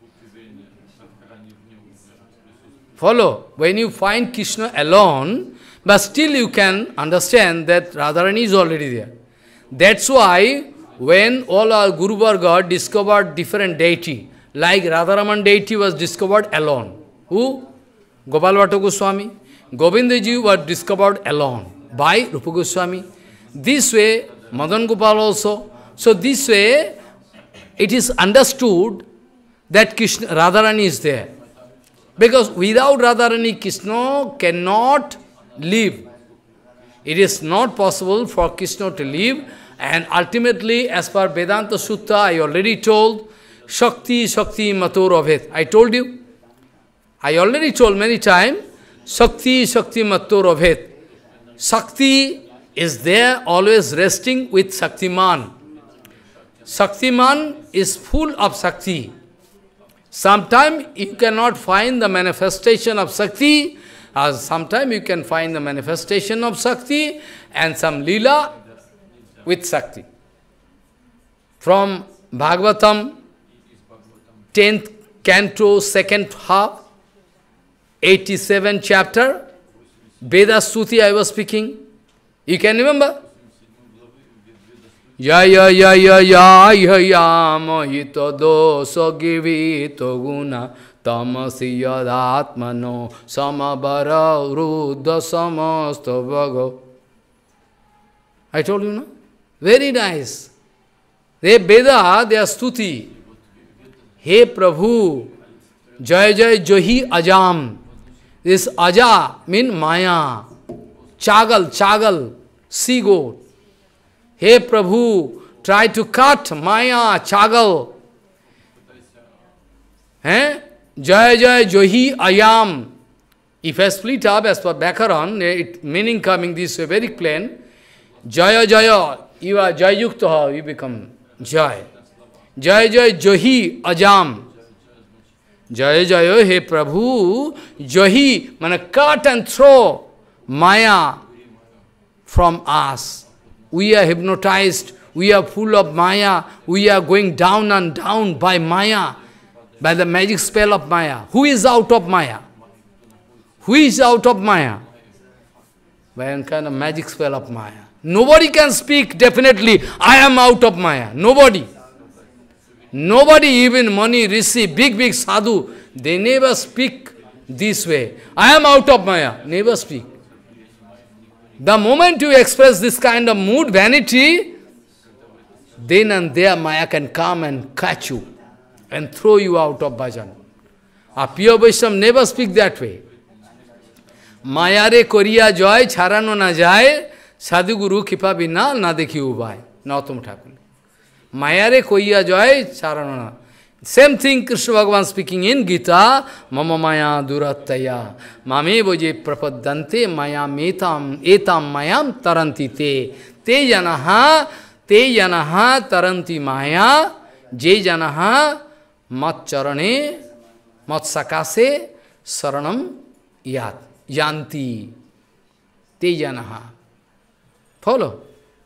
Follow? When you find Krishna alone, but still you can understand that Radharani is already there. That's why when all our Guru Varga discovered different deity, like Radharaman deity was discovered alone. Who? Gopal Bhatta Goswami. Govindaji was discovered alone by Rupa Goswami. This way, Madan Gopal also. So this way, it is understood that Krishna, Radharani is there. Because without Radharani, Krishna cannot live. It is not possible for Krishna to live. And ultimately, as per Vedanta Sutta, I already told, Shakti, Shakti, Matur Abhet. I told you. I already told many times, Shakti, Shakti, Matur Abhet. Shakti is there always resting with Shaktiman. Shaktiman is full of Shakti. Sometimes you cannot find the manifestation of Shakti, or sometimes you can find the manifestation of Shakti and some Leela with Shakti. From Bhagavatam, 10th canto, 2nd half, 87 chapter, Veda Stuti I was speaking. You can remember? Ya ya ya ya ya ya ya mohito doso givito guna tamasi yadatmano samabara ruddha samasto bhago. I told you, no? Very nice. They Veda, they are stuti. Hey Prabhu, Jai Jai Johi Ajam. This Aja means Maya. Chagal, sea goat. Hey Prabhu, try to cut Maya, Chagal. Jai Jai Johi Ayam. If I split up as per Bhakaran, meaning coming this way, very plain. Jaya Jaya, you are Jai Yukta, you become Jai. Jai Jai Johi Ajam. Jaya Jaya, hey Prabhu, Johi, means cut and throw Maya from us. We are hypnotized, we are full of Maya, we are going down and down by Maya, by the magic spell of Maya. Who is out of Maya? Who is out of Maya? By a kind of magic spell of Maya. Nobody can speak definitely, I am out of Maya. Nobody. Nobody, even Mani, Rishi, big sadhu, they never speak this way. I am out of Maya. Never speak. The moment you express this kind of mood, vanity, then and there Maya can come and catch you and throw you out of bhajan. A pure Vaishnava never speak that way. Maya re koriya joy, charano na jai, sadhu guru kipa bina na dekhi ubhai. Nautam Thakur. Maya re koriya joy, charano na. Same thing Krishna Bhagavan speaking in Gita, Mama Maya Durattaya, Mame Boje Prapadante, Maya Metam, Etam Mayam Taranti Te Janaha Taranti Maya, Je Janaha Mat Charane, Mat Sakase, Saranam Yanti, Te Janaha. Follow?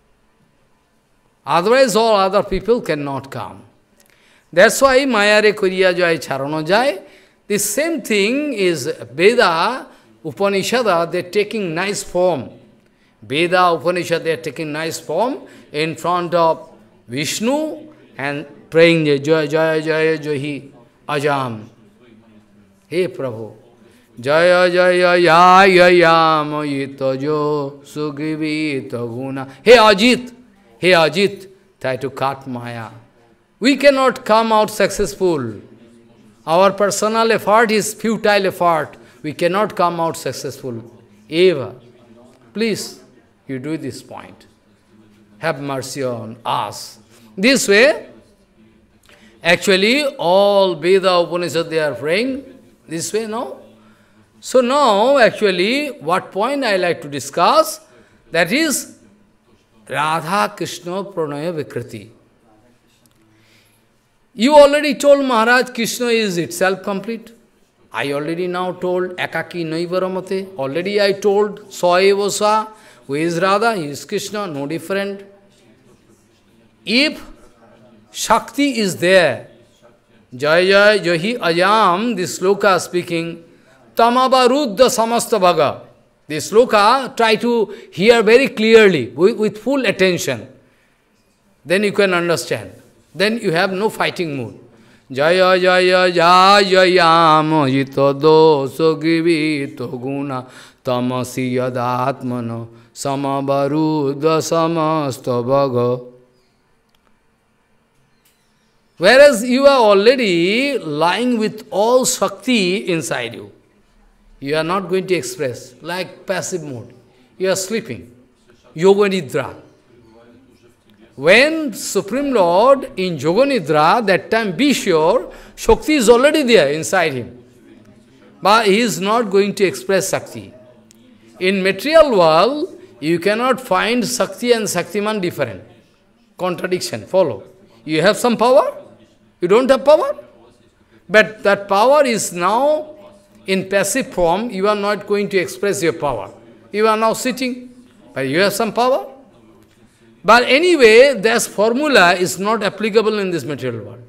Otherwise all other people cannot come. That's why Maya re Kuriya Jai Charano Jai. The same thing is Veda, Upanishad, they are taking nice form. Veda, Upanishad, they are taking nice form in front of Vishnu and praying Jaya Jaya Jaya Johi Ajam. Hey Prabhu, Jaya Jaya Jaya Yamayita Jo Sugivita Guna. Hey Ajit, try to cut Maya. We cannot come out successful. Our personal effort is futile effort. We cannot come out successful. Eva, please, you do this point. Have mercy on us. This way, actually, all Veda Upanishad they are praying. This way, no? So now, actually, what point I like to discuss, that is Radha Krishna Pranaya Vikriti. You already told Maharaj Krishna is itself complete. I already now told Ekaki Naivaramate. Already I told Soevosa, who is Radha, he is Krishna, no different. If Shakti is there, Jai Jai Johi Ajam, this sloka speaking, Tamaba Ruddha Samasta Bhaga. This sloka, try to hear very clearly, with full attention. Then you can understand. Then you have no fighting mood. Jaya Jaya Jaya Mohito Doso Givito Guna Tamasi Yadatmano Samabaruddha Samasta Bhaga. Whereas you are already lying with all Shakti inside you. You are not going to express, like passive mode. You are sleeping. Yoga Nidra. When Supreme Lord in Yoga Nidra, that time be sure, Shakti is already there inside him. But he is not going to express Shakti. In material world, you cannot find Shakti and Shaktiman different. Contradiction, follow. You have some power? You don't have power? But that power is now in passive form. You are not going to express your power. You are now sitting, but you have some power. But anyway, this formula is not applicable in this material world.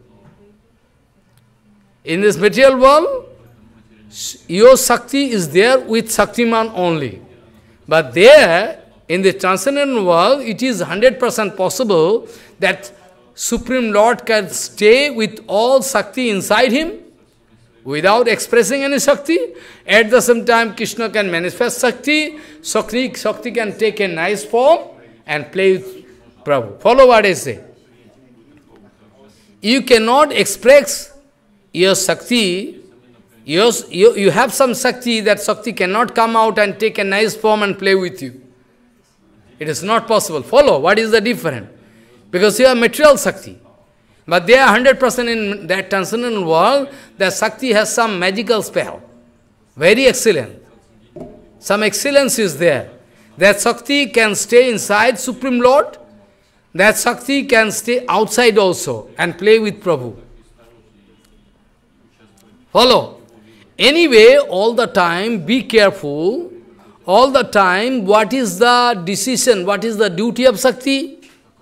In this material world, your Shakti is there with Shaktiman only. But there, in the transcendental world, it is 100% possible that Supreme Lord can stay with all Shakti inside him without expressing any Shakti. At the same time, Krishna can manifest Shakti. Shakti can take a nice form and play with Prabhu. Follow what I say. You cannot express your Shakti. You have some Shakti, that Shakti cannot come out and take a nice form and play with you. It is not possible. Follow, what is the difference? Because you have material Shakti. But they are 100% in that transcendental world, that Shakti has some magical spell. Very excellent. Some excellence is there. That Shakti can stay inside Supreme Lord. That Shakti can stay outside also and play with Prabhu. Follow. Anyway, all the time, be careful. All the time, what is the decision, what is the duty of Shakti?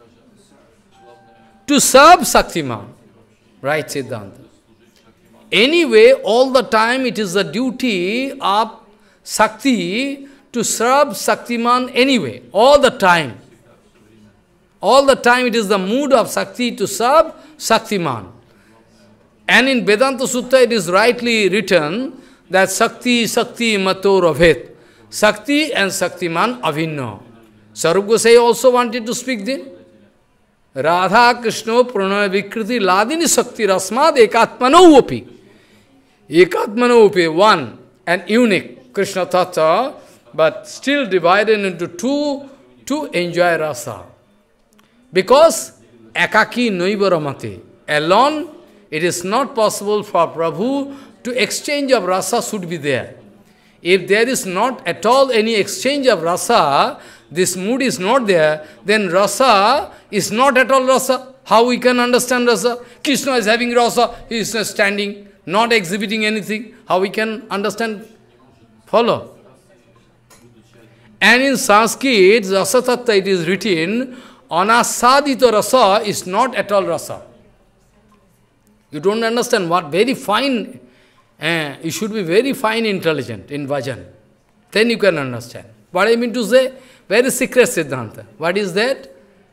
To serve Shaktiman. Right, Siddhanta? Anyway, all the time, it is the duty of Shakti to serve Shaktiman anyway. All the time. All the time, it is the mood of Shakti to serve Shaktiman. And in Vedanta Sutta, it is rightly written that Shakti, Shakti, Mato Ravet. Shakti and Shaktiman avinno. Sarup Gosai also wanted to speak then. Radha Krishna Pranaya Vikriti Ladini Shakti Rasmad Ekatmano Upi. Ekatmano Upi, one and unique Krishna Tattva, but still divided into two to enjoy rasa. Because ekaki noivaramate, alone, it is not possible for Prabhu to exchange of rasa should be there. If there is not at all any exchange of rasa, this mood is not there, then rasa is not at all rasa. How we can understand rasa? Krishna is having rasa, he is standing, not exhibiting anything. How we can understand? Follow. And in Sanskrit, rasa tattva, it is written, anasadita rasa is not at all rasa. You don't understand what very fine, you should be very fine intelligent in bhajan. Then you can understand. What I mean to say, very secret Siddhanta. What is that?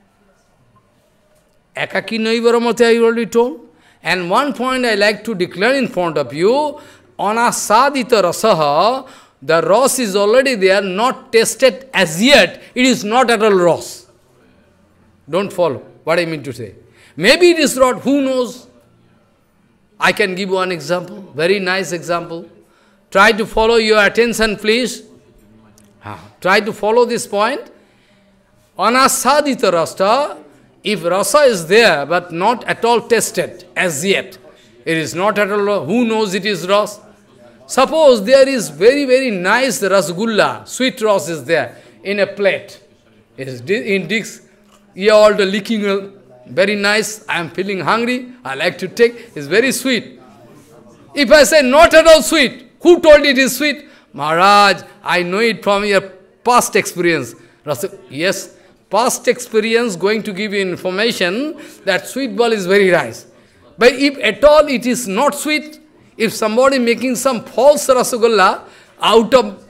Ekaki noivaramate, I already told. And one point I like to declare in front of you, anasadita rasaha, the ras is already there, not tested as yet. It is not at all ras. Don't follow what I mean to say. Maybe it is not, who knows? I can give one example, very nice example. Try to follow your attention, please. Try to follow this point. Anasadita rasa, if rasa is there, but not at all tested as yet, it is not at all, who knows it is ras? Suppose there is very, very nice rasgulla, sweet ras is there in a plate. It is in dish, you are all the licking, very nice, I am feeling hungry, I like to take, it's very sweet. If I say not at all sweet, who told it is sweet? Maharaj, I know it from your past experience. Yes, past experience going to give you information that sweet ball is very nice. But if at all it is not sweet, if somebody making some false rasagulla out of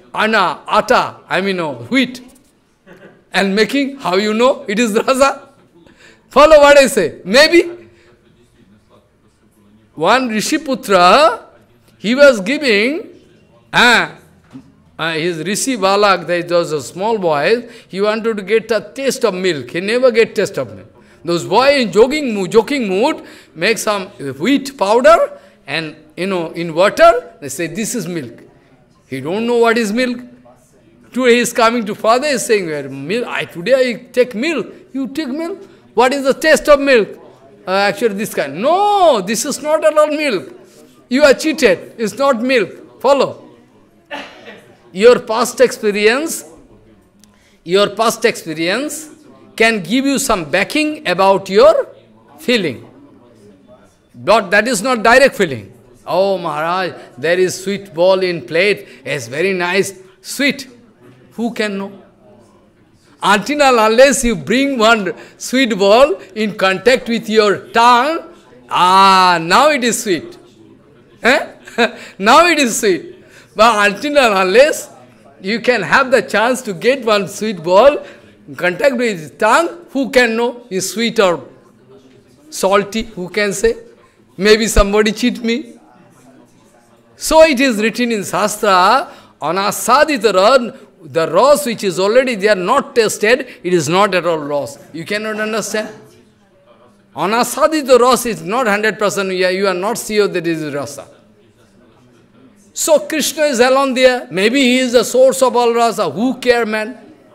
wheat, and making, how you know it is rasa? Follow what I say. Maybe one Rishiputra, he was giving his Rishi Balak, there was a small boy, he wanted to get a taste of milk. He never get taste of milk. Those boys in joking mood make some wheat powder and in water, they say this is milk. He don't know what is milk. Today he is coming to father, he is saying, today I take milk. You take milk? What is the taste of milk? Actually this kind. No, this is not at all milk. You are cheated. It's not milk. Follow. Your past experience can give you some backing about your feeling. But that is not direct feeling. Oh Maharaj, there is sweet ball in plate. It's very nice, sweet. Who can know? Until and unless you bring one sweet ball in contact with your tongue, now it is sweet. Eh? Now it is sweet. But until and unless you can have the chance to get one sweet ball in contact with his tongue, who can know is sweet or salty? Who can say? Maybe somebody cheat me. So it is written in Shastra, anasaditara, the rose which is already there, not tasted, it is not at all rose. You cannot understand. Anasadita rose is not 100%, you are not sure that it is rasa. So Krishna is alone there. Maybe he is the source of all rasa. Who care, man?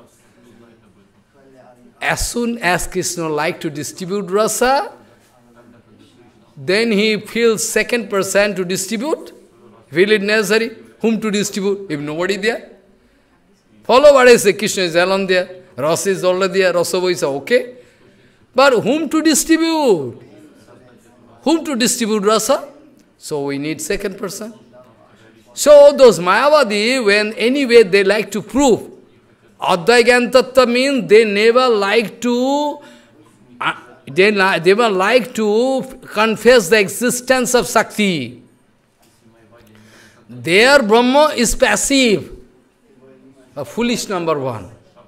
As soon as Krishna like to distribute rasa, then he feels second person to distribute. Feel it necessary? Whom to distribute? If nobody there. Follow what I say, Krishna is alone there. Rasa is already there, rasa is okay. But whom to distribute? Whom to distribute rasa? So we need second person. So those Mayavadi, when anyway they like to prove, Advaita Tattva means they never like to confess the existence of Shakti. Their Brahma is passive. A foolish number one.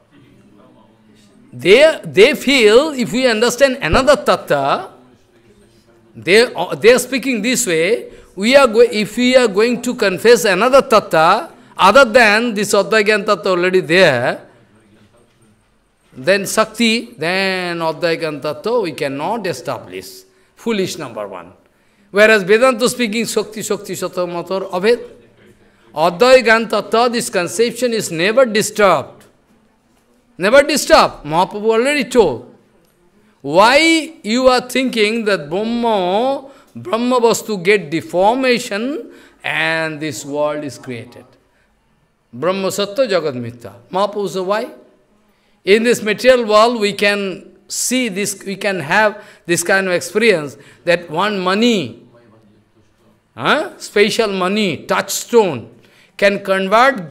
They feel, if we understand another tattva, they are speaking this way, if we are going to confess another tattva, other than this Advaita tattva already there, then Shakti, then Advaita tattva we cannot establish. Foolish number one. Whereas Vedanta speaking Shakti, Sattva, Matar, Abhed. Advaita tattva, this conception is never disturbed. Never disturbed. Mahaprabhu already told. Why you are thinking that Brahma was to get deformation and this world is created? Brahma Sattva Jagat Mithya. Mahaprabhu said, why? In this material world we can see this, we can have this kind of experience that one money, special money, touchstone, can convert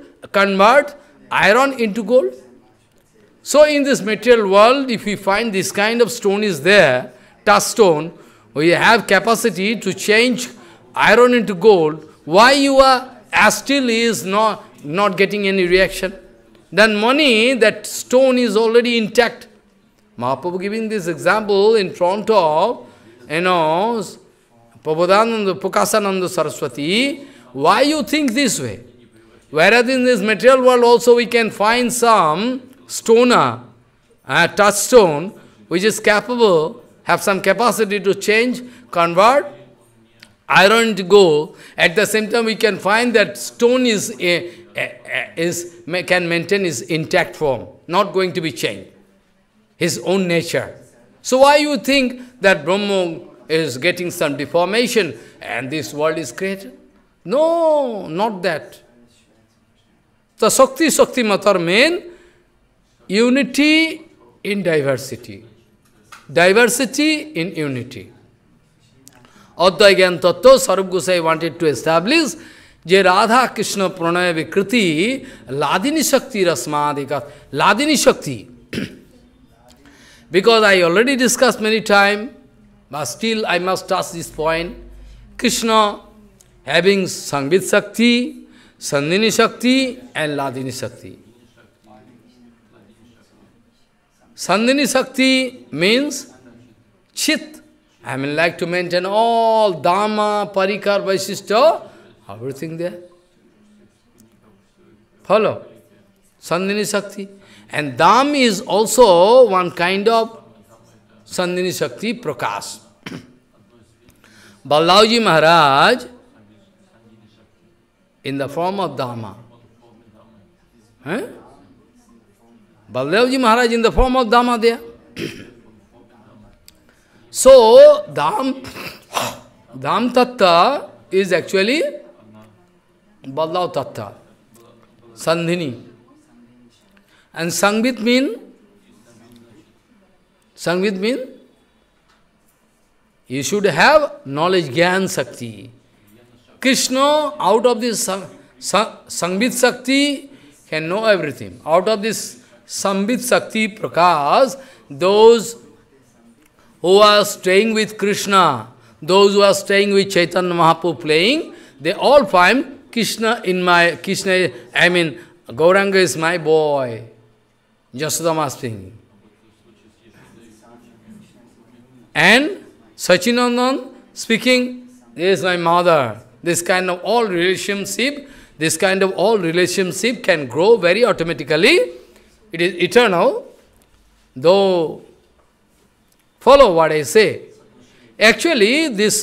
iron into gold. So in this material world, if we find this kind of stone is there, touchstone, we have capacity to change iron into gold, why you are still is not getting any reaction? Then money, that stone is already intact. Mahaprabhu giving this example in front of, Prakasananda Saraswati. Why you think this way? Whereas in this material world also we can find some stoner, touchstone, which is capable, have some capacity to change, convert iron into gold. At the same time we can find that stone can maintain his intact form, not going to be changed, his own nature. So why you think that Brahma is getting some deformation and this world is created? No, not that. The Shakti Matar means unity in diversity. Diversity in unity. Advaita Tattva, Sarup Gosai wanted to establish Je Radha Krishna Pranaya Vikriti Ladini Shakti Rasmadika. Ladini Shakti. Because I already discussed many times, but still I must touch this point. Krishna having Sangvit Shakti, Sandhini Shakti and Ladini Shakti. Sandhini Shakti means Chit. I mean like to maintain all Dhamma, Parikar, Vaishishta, everything there. Follow? Sandhini Shakti. And Dham is also one kind of Sandhini Shakti, Prakash. Baladev Maharaj in the form of Dhamma. Baladev Maharaj in the form of Dhamma there. So, Dham Tattva is actually Baladev Tattva, Sandhini. And Sangvit mean you should have knowledge, Gyan, Shakti. Krishna, out of this Sambit Shakti, can know everything. Out of this Sambit Shakti Prakash, those who are staying with Krishna, those who are staying with Chaitanya Mahaprabhu playing, they all find Krishna, Gauranga is my boy. Jasodama speaking. And Sachinandan speaking, this is my mother. This kind of all relationship can grow very automatically. It is eternal. Though, follow what I say. Actually, this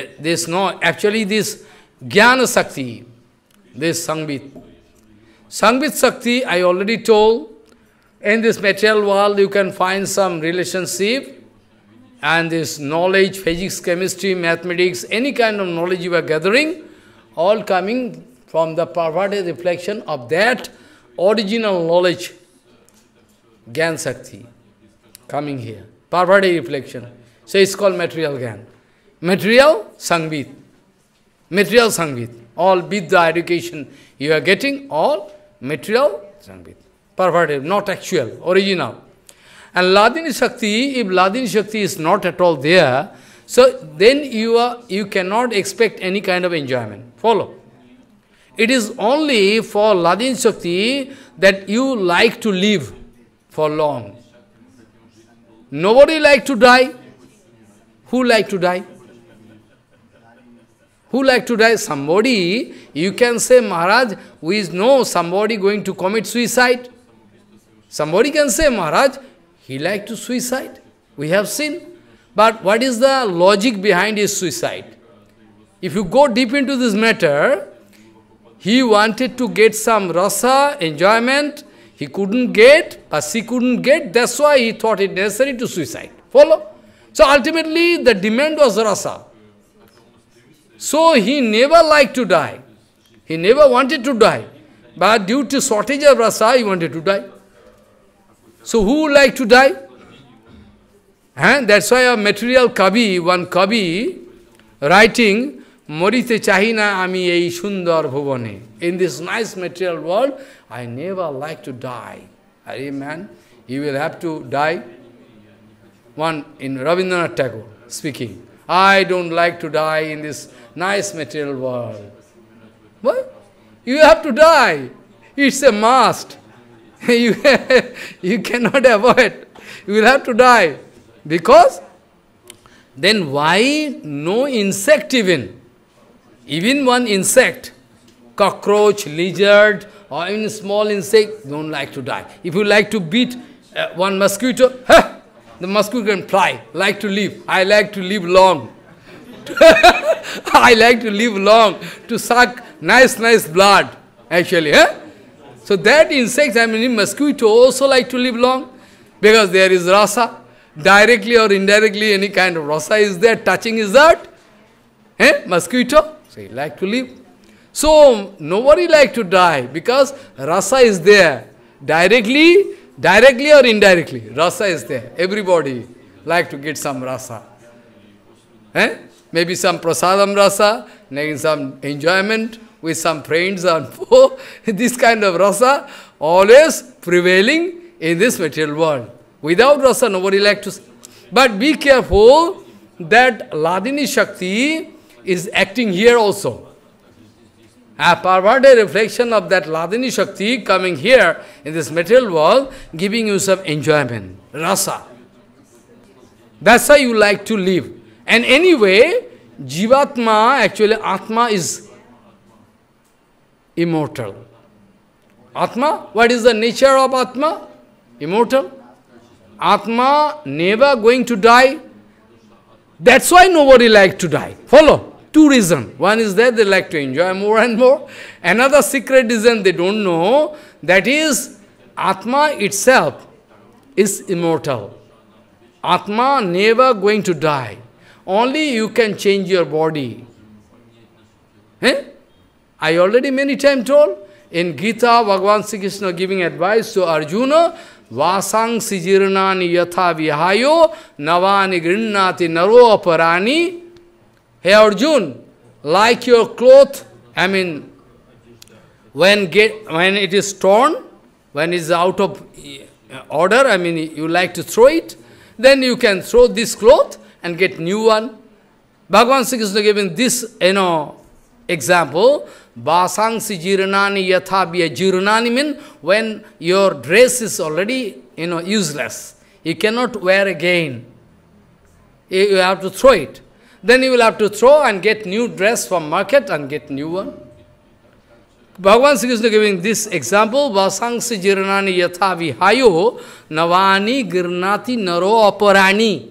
Jnana Shakti, this Sangbit Shakti, I already told, in this material world you can find some relationship, and this knowledge, physics, chemistry, mathematics, any kind of knowledge you are gathering, all coming from the perverted reflection of that original knowledge, Gyan Shakti, coming here. Perverted reflection. So it's called material Gyan. Material Sangbit. Material Sangbit. All Vidya education you are getting, all material Sangbit. Perverted, not actual, original. And Ladini Shakti, if Ladini Shakti is not at all there, so then you cannot expect any kind of enjoyment. Follow. It is only for Ladini Shakti that you like to live for long. Nobody like to die. Who like to die? Who like to die? Somebody, you can say, Maharaj, we know somebody going to commit suicide. Somebody can say, Maharaj, he like to suicide. We have seen. But what is the logic behind his suicide? If you go deep into this matter, he wanted to get some rasa, enjoyment. He couldn't get, or she couldn't get. That's why he thought it necessary to suicide. Follow? So ultimately, the demand was rasa. So he never liked to die. He never wanted to die. But due to shortage of rasa, he wanted to die. So who would like to die? And that's why a material Kavi, one Kavi, writing, Morite Chahina Ami Ei Sundar Bhuvane. In this nice material world, I never like to die. Hey man, you will have to die. One in Rabindranath Tagore speaking, I don't like to die in this nice material world. What? You have to die. It's a must. You cannot avoid. You will have to die. Because then why no insect even? Even one insect, cockroach, lizard, or even small insect, don't like to die. If you like to beat one mosquito, the mosquito can fly, like to live. I like to live long. I like to live long, to suck nice blood, actually. So that insect, mosquito also like to live long, because there is rasa. Directly or indirectly, any kind of rasa is there, touching is that. Mosquito, so he like to live. So nobody like to die, because rasa is there. Directly or indirectly, rasa is there. Everybody like to get some rasa. Maybe some prasadam rasa, maybe some enjoyment with some friends and this kind of rasa always prevailing in this material world. Without rasa, nobody like to. But be careful that Ladini Shakti is acting here also. A perverted reflection of that Ladini Shakti coming here in this material world, giving you some enjoyment, rasa. That's why you like to live. And anyway, Jivatma, actually Atma is immortal. Atma, what is the nature of Atma? Immortal. Atma never going to die. That's why nobody like to die. Follow? Two reasons. One is that they like to enjoy more and more. Another secret reason they don't know, that is Atma itself is immortal. Atma never going to die. Only you can change your body. I already many times told, in Gita, Bhagavan Sri Krishna giving advice to Arjuna, Vasang sijirnani yatha vihayo navani grinnati naro aparani. Hey Arjun, like your cloth, when it is torn, when it is out of order, you like to throw it, then you can throw this cloth and get new one. Bhagavan Sri Krishna giving this, example. Vasangsi jirnani yathabhya jirnani means when your dress is already, useless. You cannot wear again. You have to throw it. Then you will have to throw and get new dress from market and get new one. Bhagavan Sri Krishna giving this example. Vasangsi jirnani yathabhihayo navani girnati naro aparani.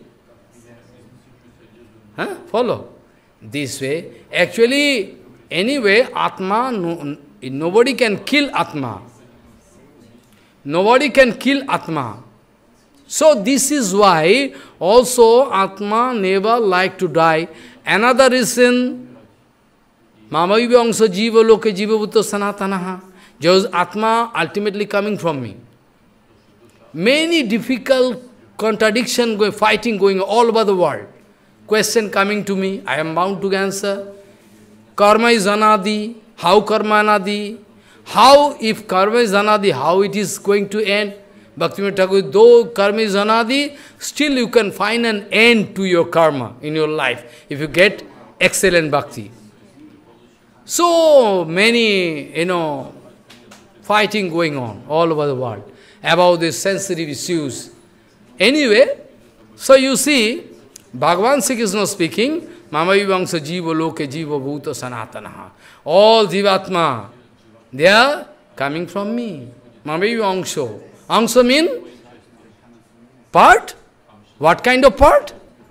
Follow? This way. Actually, anyway, Atma, nobody can kill Atma. Nobody can kill Atma. So this is why also Atma never like to die. Another reason, Mamaiva angsa jiva loke jiva bhutta sanatanaha. Just Atma ultimately coming from me. Many difficult contradiction, fighting going all over the world. Question coming to me, I am bound to answer. Karma is anadi. How karma anadi? How, if karma is anadi, how it is going to end? Bhaktivinoda Thakur, though karma is anadi, still you can find an end to your karma in your life, if you get excellent bhakti. So many, fighting going on all over the world about these sensitive issues. Anyway, so you see, Bhagavan Sri Krishna speaking, Mamaivangsha jiva loke jiva bhuta sanatanaha. All jivatma, they are coming from me. Mamaivangsha. Angsha means part. What kind of part?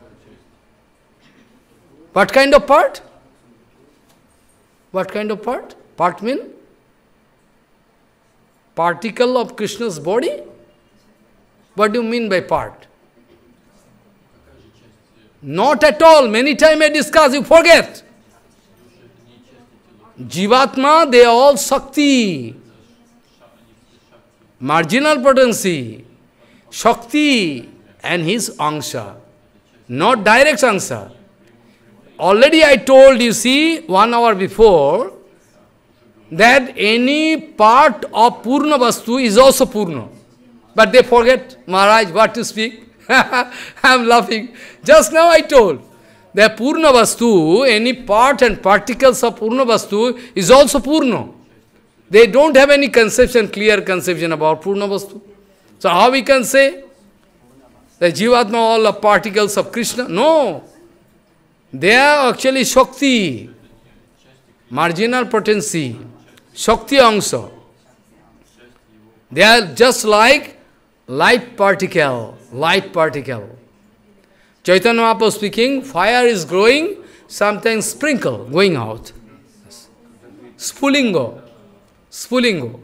What kind of part? What kind of part? Part means particle of Krishna's body? What do you mean by part? Not at all. Many times I discuss, you forget. Jivatma, they are all Shakti. Marginal potency. Shakti and his Angsha. Not direct Angsha. Already I told you, see, 1 hour before, that any part of Purna Vastu is also Purna. But they forget, Maharaj, what to speak. I am laughing. Just now I told that Purna Vastu, any part and particles of Purna Vastu is also Purna. They don't have any conception, clear conception about Purna Vastu. So how we can say that Jivatma all are particles of Krishna? No. They are actually Shakti, marginal potency, Shakti Angsha. They are just like light particle, light particle. Chaitanya Mahaprabhu speaking, fire is growing, sometimes sprinkle going out. Spulingo. Spulingo.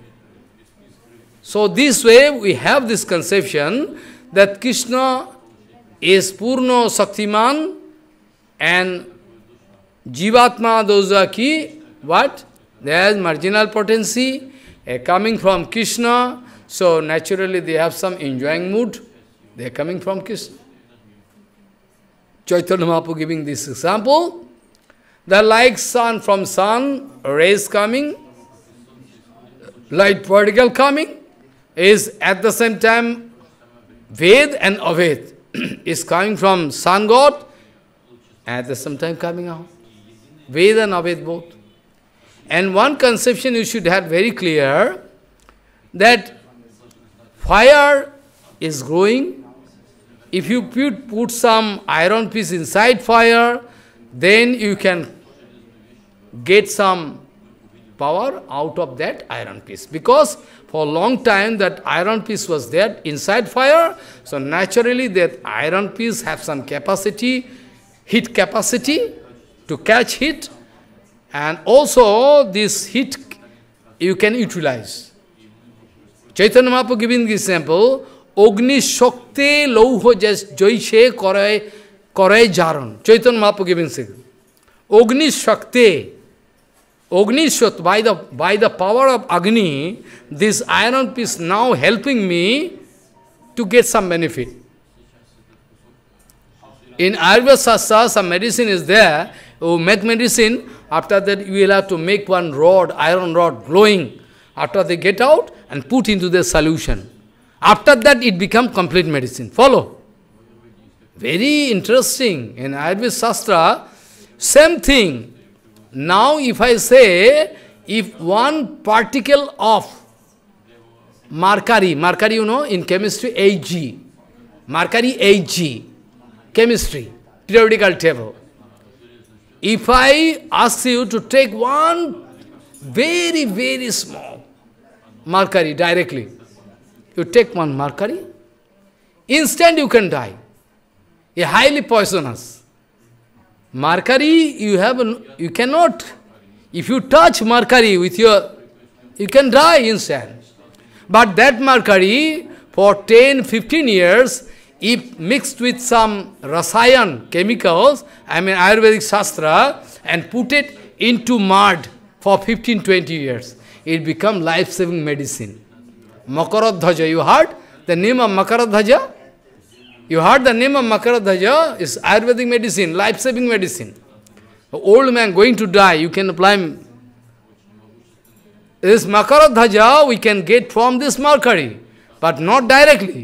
So this way we have this conception that Krishna is Purna Shaktiman and Jivatma, those are ki, what? There is marginal potency coming from Krishna, so naturally they have some enjoying mood. They are coming from Krishna. Chaitanya Mahaprabhu giving this example, that like sun, from sun, rays coming, light particle coming, is at the same time Ved and Aved is coming from sun god, at the same time coming out. Ved and Aved both. And one conception you should have very clear, that fire is growing. If you put some iron piece inside fire, then you can get some power out of that iron piece. Because for a long time that iron piece was there inside fire, so naturally that iron piece have some capacity, heat capacity to catch heat, and also this heat you can utilize. Chaitanya Mahaprabhu giving this example, Ogni Shokte Lauho Joishe Korai Jaran. Chaitanya Mahaprabhu giving this example. Ogni Shakti, Agni Shot, by the power of Agni, this iron piece now helping me to get some benefit. In Ayurveda Shastra, some medicine is there, Oh, make medicine, after that you will have to make one rod, iron rod, glowing. After they get out and put into the solution. After that it becomes complete medicine. Follow? Very interesting. In Ayurveda Shastra, same thing. Now if I say, if one particle of mercury, you know, in chemistry, Ag. Mercury, Ag. Chemistry, periodical table. If I ask you to take one very, very small mercury directly, you take one mercury, instant you can die. A highly poisonous. Mercury, you cannot, if you touch mercury with your, you can die instant. But that mercury, for 10, 15 years, if mixed with some rasayan, chemicals, Ayurvedic Shastra, and put it into mud for 15, 20 years, it becomes life-saving medicine. Makaradhaja, you heard the name of Makaradhaja? You heard the name of Makaradhaja? Is Ayurvedic medicine, life-saving medicine. An old man going to die, you can apply. This Makaradhaja we can get from this mercury, but not directly.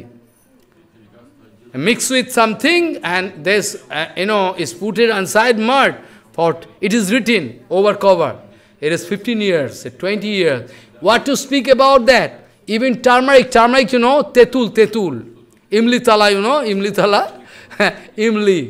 Mix with something and this, is put it inside mud. For it is written over cover. It is 15 years, 20 years. What to speak about that? Even turmeric, you know, tetul. Imli tala, you know, imli tala? Imli.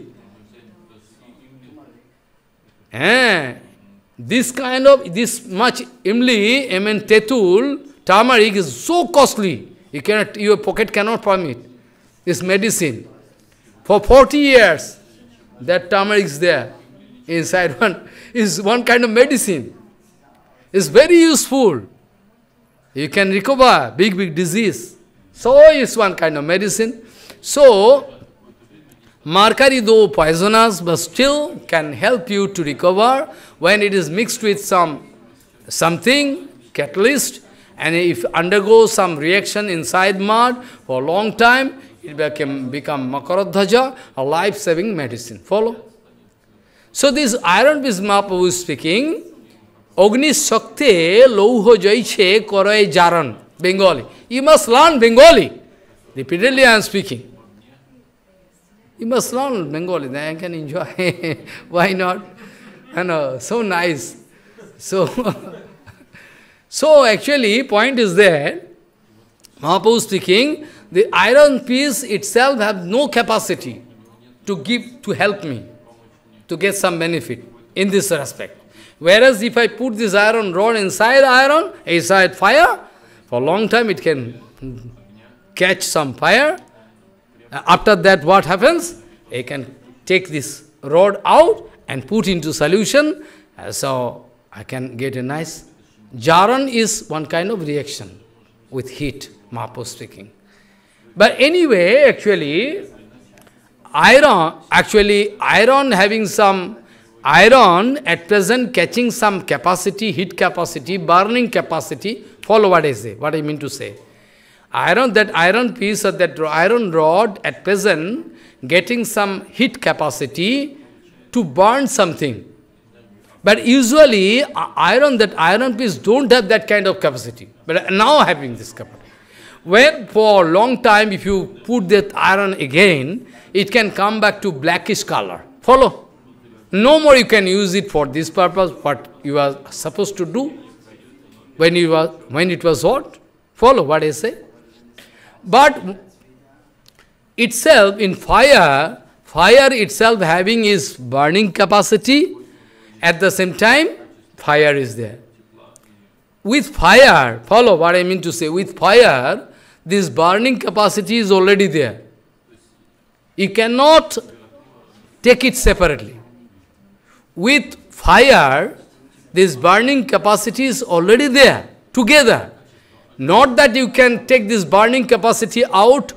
This much imli, tetul, turmeric is so costly. Your pocket cannot permit. This medicine. For 40 years, that turmeric is there. Inside one kind of medicine. It's very useful. You can recover big disease. So it's one kind of medicine. So, mercury though poisonous, but still can help you to recover when it is mixed with something, catalyst, and if undergoes some reaction inside mud for a long time, it become Makaradhaja, a life-saving medicine. Follow? So this Iron Fist Mahaprabhu is speaking, Agni Shakte Lauho Jaiche Korai Jaran, Bengali. You must learn Bengali. Repeatedly I am speaking. You must learn Bengali, then I can enjoy. Why not? So nice. So actually, point is that, Mahaprabhu speaking, the iron piece itself has no capacity to help me, to get some benefit in this respect. Whereas if I put this iron rod inside fire, for a long time it can catch some fire. After that what happens? I can take this rod out and put into solution, so I can get a nice... Jaran is one kind of reaction with heat, Mahaprabhu speaking. But anyway, actually, iron having some, iron at present catching some capacity, heat capacity, burning capacity. Follow what I say, what I mean to say. That iron piece or that iron rod at present getting some heat capacity to burn something. But usually, that iron piece don't have that kind of capacity. But now having this capacity. When for a long time, if you put that iron again, it can come back to blackish color. Follow? No more you can use it for this purpose, what you are supposed to do when it was hot. Follow what I say? But itself, in fire itself having its burning capacity, at the same time, fire is there. With fire, follow what I mean to say, with fire, this burning capacity is already there. You cannot take it separately. With fire, this burning capacity is already there, together. Not that you can take this burning capacity out.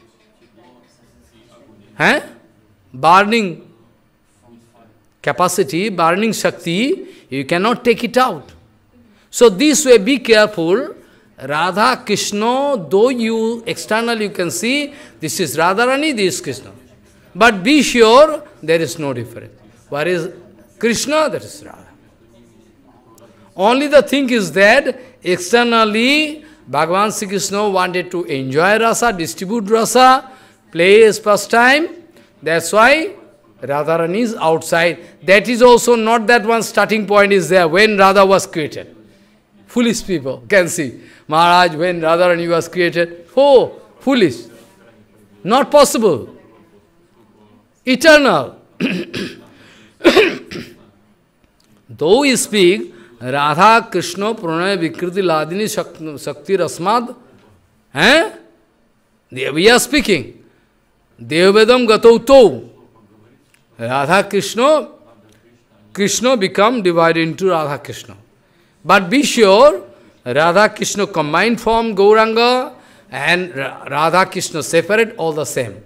Burning capacity, burning Shakti, you cannot take it out. So this way, be careful. Radha, Krishna, though you externally you can see, this is Radharani, this is Krishna. But be sure, there is no difference. Krishna, that is Radha. Only the thing is that externally Bhagavan Sri Krishna wanted to enjoy rasa, distribute rasa, play his pastime. That's why Radharani is outside. That is also not that one starting point is there when Radha was created. Foolish people can see. Maharaj, when Radharani was created, oh, foolish. Not possible. Eternal. Though we speak, Radha, Krishna, Pranaya, Vikriti, Ladini, Shakti, Rasmad, we are speaking. Devavedam Gatauto. Radha, Krishna, Krishna become divided into Radha, Krishna. But be sure, Radha, Krishna combined form, Gauranga, and Radha, Krishna separate, all the same.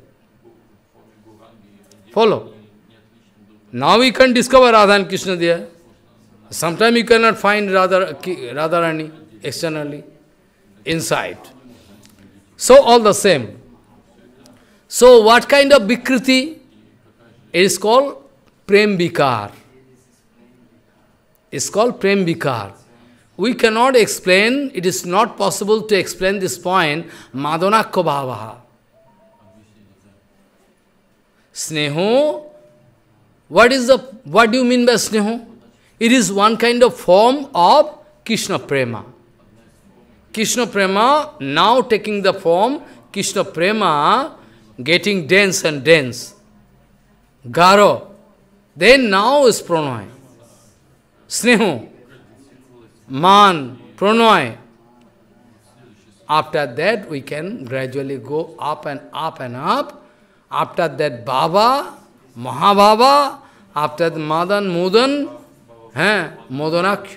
Follow. Now we can discover Radha and Krishna there. Sometimes you cannot find Radharani externally, inside. So all the same. So what kind of Vikriti? It is called Prem Vikar. It's called Prem Vikar. We cannot explain, it is not possible to explain this point, Madonakya Bhavaha. Sneho, what do you mean by Sneho? It is one kind of form of Krishna Prema. Krishna Prema now taking the form, Krishna Prema getting dense and dense. Garo. Then now is Pranay. Sneho. Man. Pranay. After that we can gradually go up and up and up. After that Baba, Mahababa. After that Madan, Mudan. Madanaksha,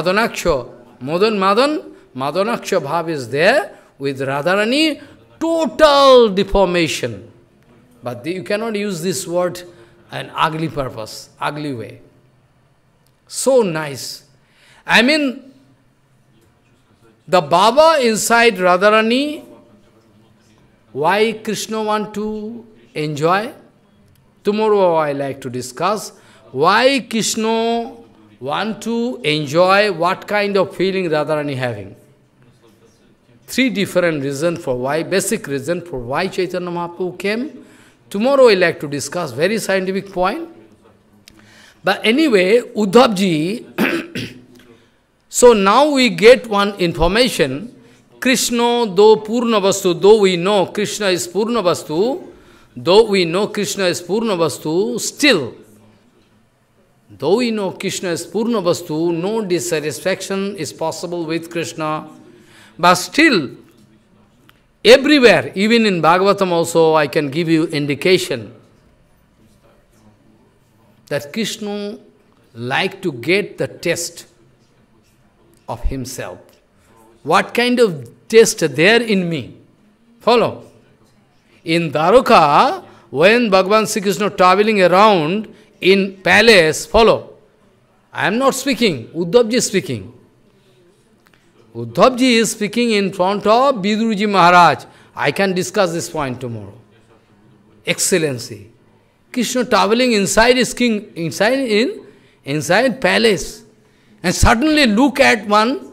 Madanaksha Bhav is there with Radharani, total deformation. But you cannot use this word an ugly purpose, ugly way. So nice. I mean, the Baba inside Radharani, why Krishna want to enjoy? Tomorrow I like to discuss why Krishna want to enjoy, what kind of feeling Radharani having. Three different reasons for why, basic reason for why Chaitanya Mahaprabhu came. Tomorrow I like to discuss, very scientific point. But anyway, Uddhavji, so now we get one information, Krishna, though Purna Vastu, though we know Krishna is Purna Vastu, still, though we know Krishna is Purna Vastu, no dissatisfaction is possible with Krishna. But still, everywhere, even in Bhagavatam also, I can give you indication that Krishna like to get the taste of himself. What kind of taste there in me? Follow. In Dwaraka, when Bhagavan Sri Krishna traveling around, in palace, follow. I am not speaking, Uddhavji is speaking. Uddhavji is speaking in front of Viduruji Maharaj. I can discuss this point tomorrow. Excellency. Krishna traveling inside his king, inside palace. And suddenly look at one,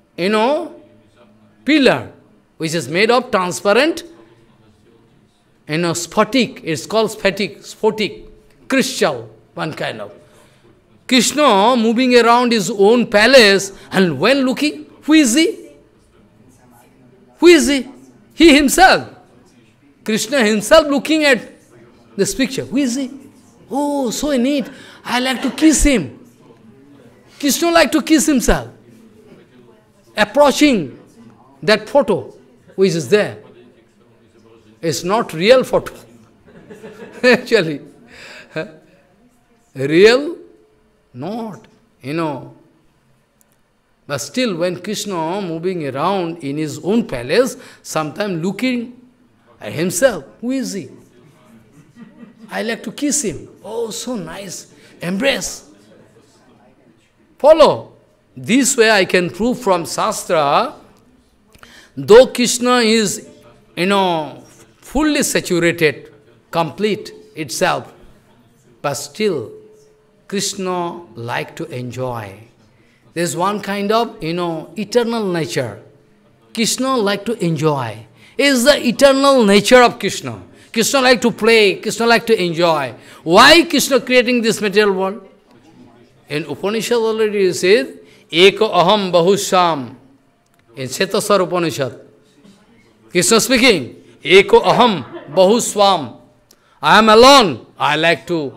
pillar, which is made of transparent, sphatic. It's called sphatic. Crystal, one kind of. Krishna moving around his own palace, and when looking, who is he? Who is he? He himself. Krishna himself looking at this picture. Who is he? Oh, so neat. I like to kiss him. Krishna like to kiss himself. Approaching that photo, which is there. It's not real photo. Actually. Real? Not. But still, when Krishna moving around in his own palace, sometimes looking at himself, who is he? I like to kiss him. Oh, so nice. Embrace. Follow. This way I can prove from Shastra, though Krishna is, fully saturated, complete itself, but still Krishna like to enjoy. There's one kind of, eternal nature. Krishna like to enjoy. It is the eternal nature of Krishna. Krishna like to play, Krishna like to enjoy. Why Krishna creating this material world? In Upanishad already it says, Eko aham bahusham. In Shetaswar Upanishad. Krishna speaking, Eko aham bahuswam. I am alone. I like to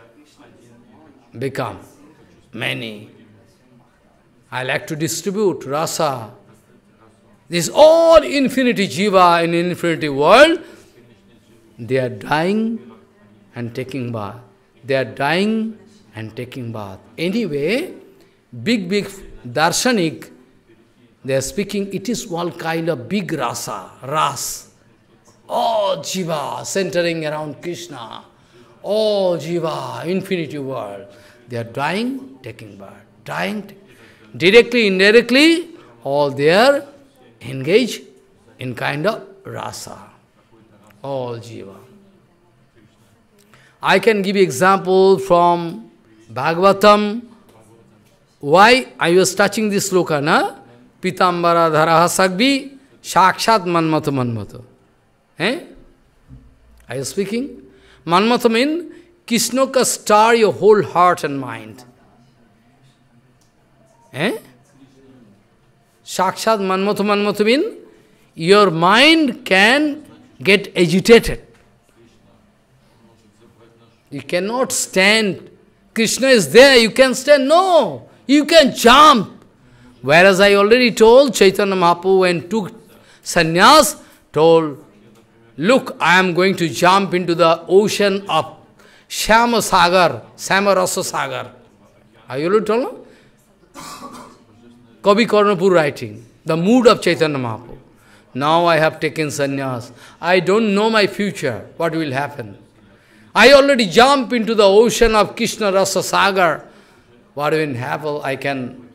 become many. I like to distribute rasa. This all infinity jiva in infinity world, they are dying and taking bath. They are dying and taking bath. Anyway, big darshanik, they are speaking, it is one kind of big rasa, ras. All jiva centering around Krishna. All jiva, infinity world. They are dying, taking bath. Dying, directly, indirectly, all they are engaged in kind of rasa. All jiva. I can give you example from Bhagavatam. Why I was touching this sloka, na? Pitambara dharaha sagbi shakshat manmata manmata. Are you speaking? Manmata means Krishna can stir your whole heart and mind. Shakshat manmata means your mind can get agitated. You cannot stand. Krishna is there, you can stand. No, you can jump. Whereas I already told, Chaitanya Mahaprabhu when took sannyas, told, look, I am going to jump into the ocean of Shyam Sagar, Samarasa Sagar. Are you already told? Kavi Karnapur writing, the mood of Chaitanya Mahaprabhu. Now I have taken sannyas. I don't know my future, what will happen. I already jump into the ocean of Krishna Rasa Sagar. What will happen, I can,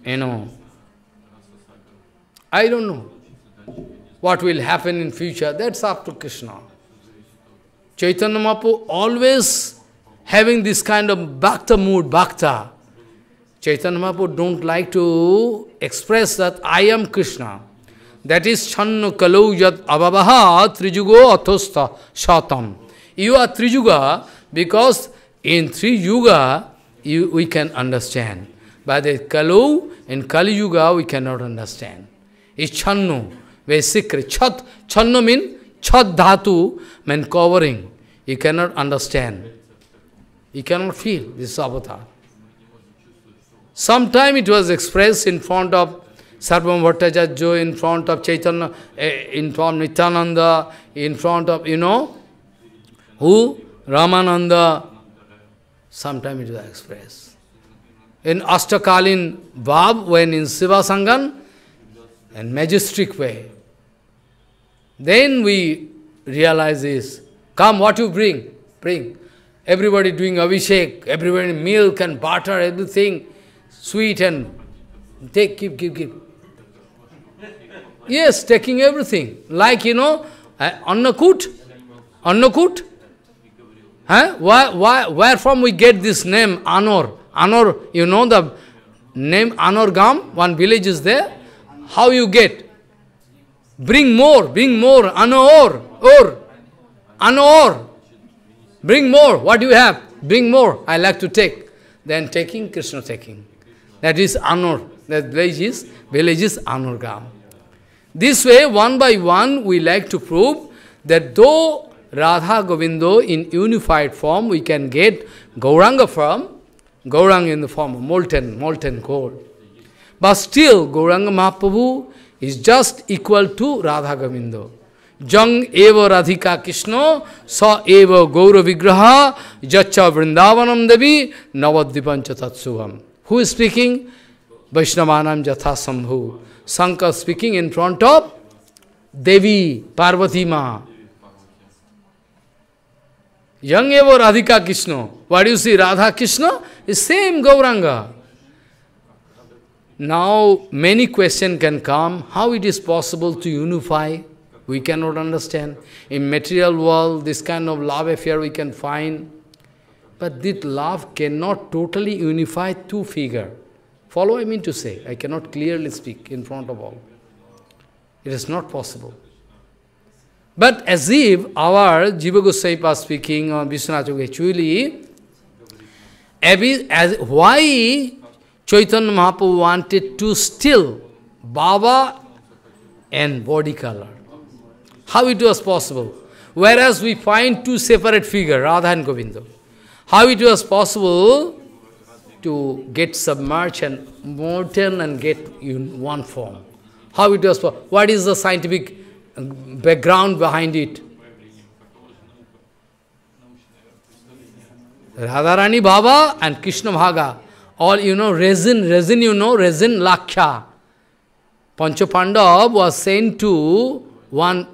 I don't know what will happen in future. That's up to Krishna. Chaitanya Mahaprabhu always having this kind of bhakta mood, bhakta. Chaitanya Mahaprabhu don't like to express that I am Krishna. That is channu kalau yat avabaha trijugo athosta shatam. You are trijuga because in three yuga we can understand. But in kalau, in Kali Yuga we cannot understand. It's channu, very secret. Chat, channu means chat dhatu, means covering. You cannot understand. You cannot feel this avatar. Sometime it was expressed in front of Sarvam Bhattacharya, in front of Chaitanya, in front of Nityananda, in front of, who? Ramananda. Sometime it was expressed. In Ashtakalin Bhav, when in Siva Sangan, in majestic way. Then we realize this. Come, what you bring? Bring. Everybody doing abhishek, everybody milk and butter, everything, sweet and take, give. Yes, taking everything. Like, Annakut. Where from we get this name, Anor? Anor, the name Anor Gam, one village is there. How you get? Bring more, Anor, Anor. Bring more, what do you have? Bring more, I like to take. Then taking, Krishna taking. That is Anor. That village is Anor Gam. This way, one by one, we like to prove that though Radha Govindo in unified form, we can get Gauranga form, Gauranga in the form of molten gold. But still, Gauranga Mahaprabhu is just equal to Radha Govindo. Jang eva Radhika Krishna, sa eva Gaura Vigraha, jacha Vrindavanam Devi, Navadipancha Tatsubham. Who is speaking? Vaishnavanam Jatha Sambhu. Shankar speaking in front of Devi, Parvati Ma. Young eva Radhika Krishna. What do you see? Radha Krishna is same Gauranga. Now many questions can come. How it is possible to unify? We cannot understand. In material world, this kind of love affair we can find. But this love cannot totally unify two figures. Follow what I mean to say. I cannot clearly speak in front of all. It is not possible. But as if our Jiva Goswami was speaking on Vishwanath, actually, why Chaitanya Mahaprabhu wanted to still Baba and body color? How it was possible? Whereas we find two separate figures, Radha and Govinda. How it was possible to get submerged and molten and get in one form? How it was possible? What is the scientific background behind it? Radharani Baba and Krishna Bhaga. All resin Lakshya. Pancha Pandav was sent to one,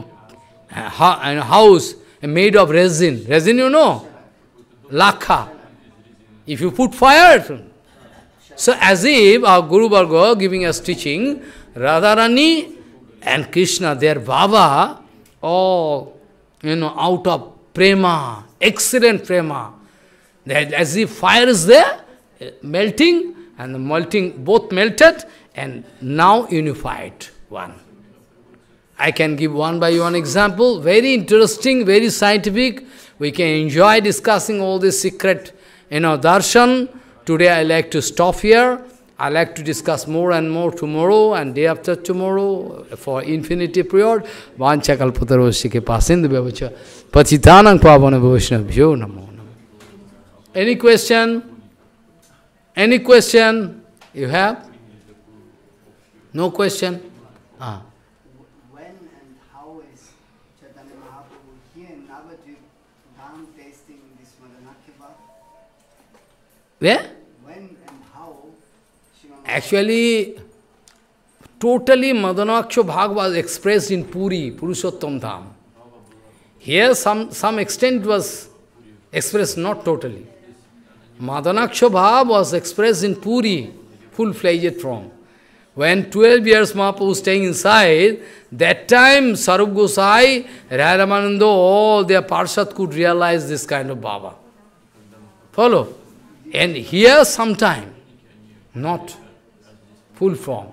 house made of resin. Resin, Lakha. If you put fire. So as if our Guru Varga giving us teaching, Radharani and Krishna, their Baba, all, out of prema, excellent prema. As if fire is there, melting, and the melting, both melted, and now unified, one. I can give one by one example, very interesting, very scientific. We can enjoy discussing all this secret, darshan. Today I like to stop here. I like to discuss more and more tomorrow and day after tomorrow for infinity period. Vancha kalpataroshike pasindu bevacha patitanang pavana vaishnavyo namo namo. Any question? Any question you have? No question? When and how is Chaitanya Mahaprabhu here in Navadvip Dham tasting this Madanakya? Where? When and how? Actually, totally Madanaksha Bhag was expressed in Puri, Purushottam Dham. Here some extent was expressed, not totally. Madanaksha Bhag was expressed in Puri, full-fledged form. When 12 years Mahaprabhu was staying inside, that time Sarup Gosai, Radhamananda, all their Parshad could realize this kind of Baba. Follow? And here sometime, not full form.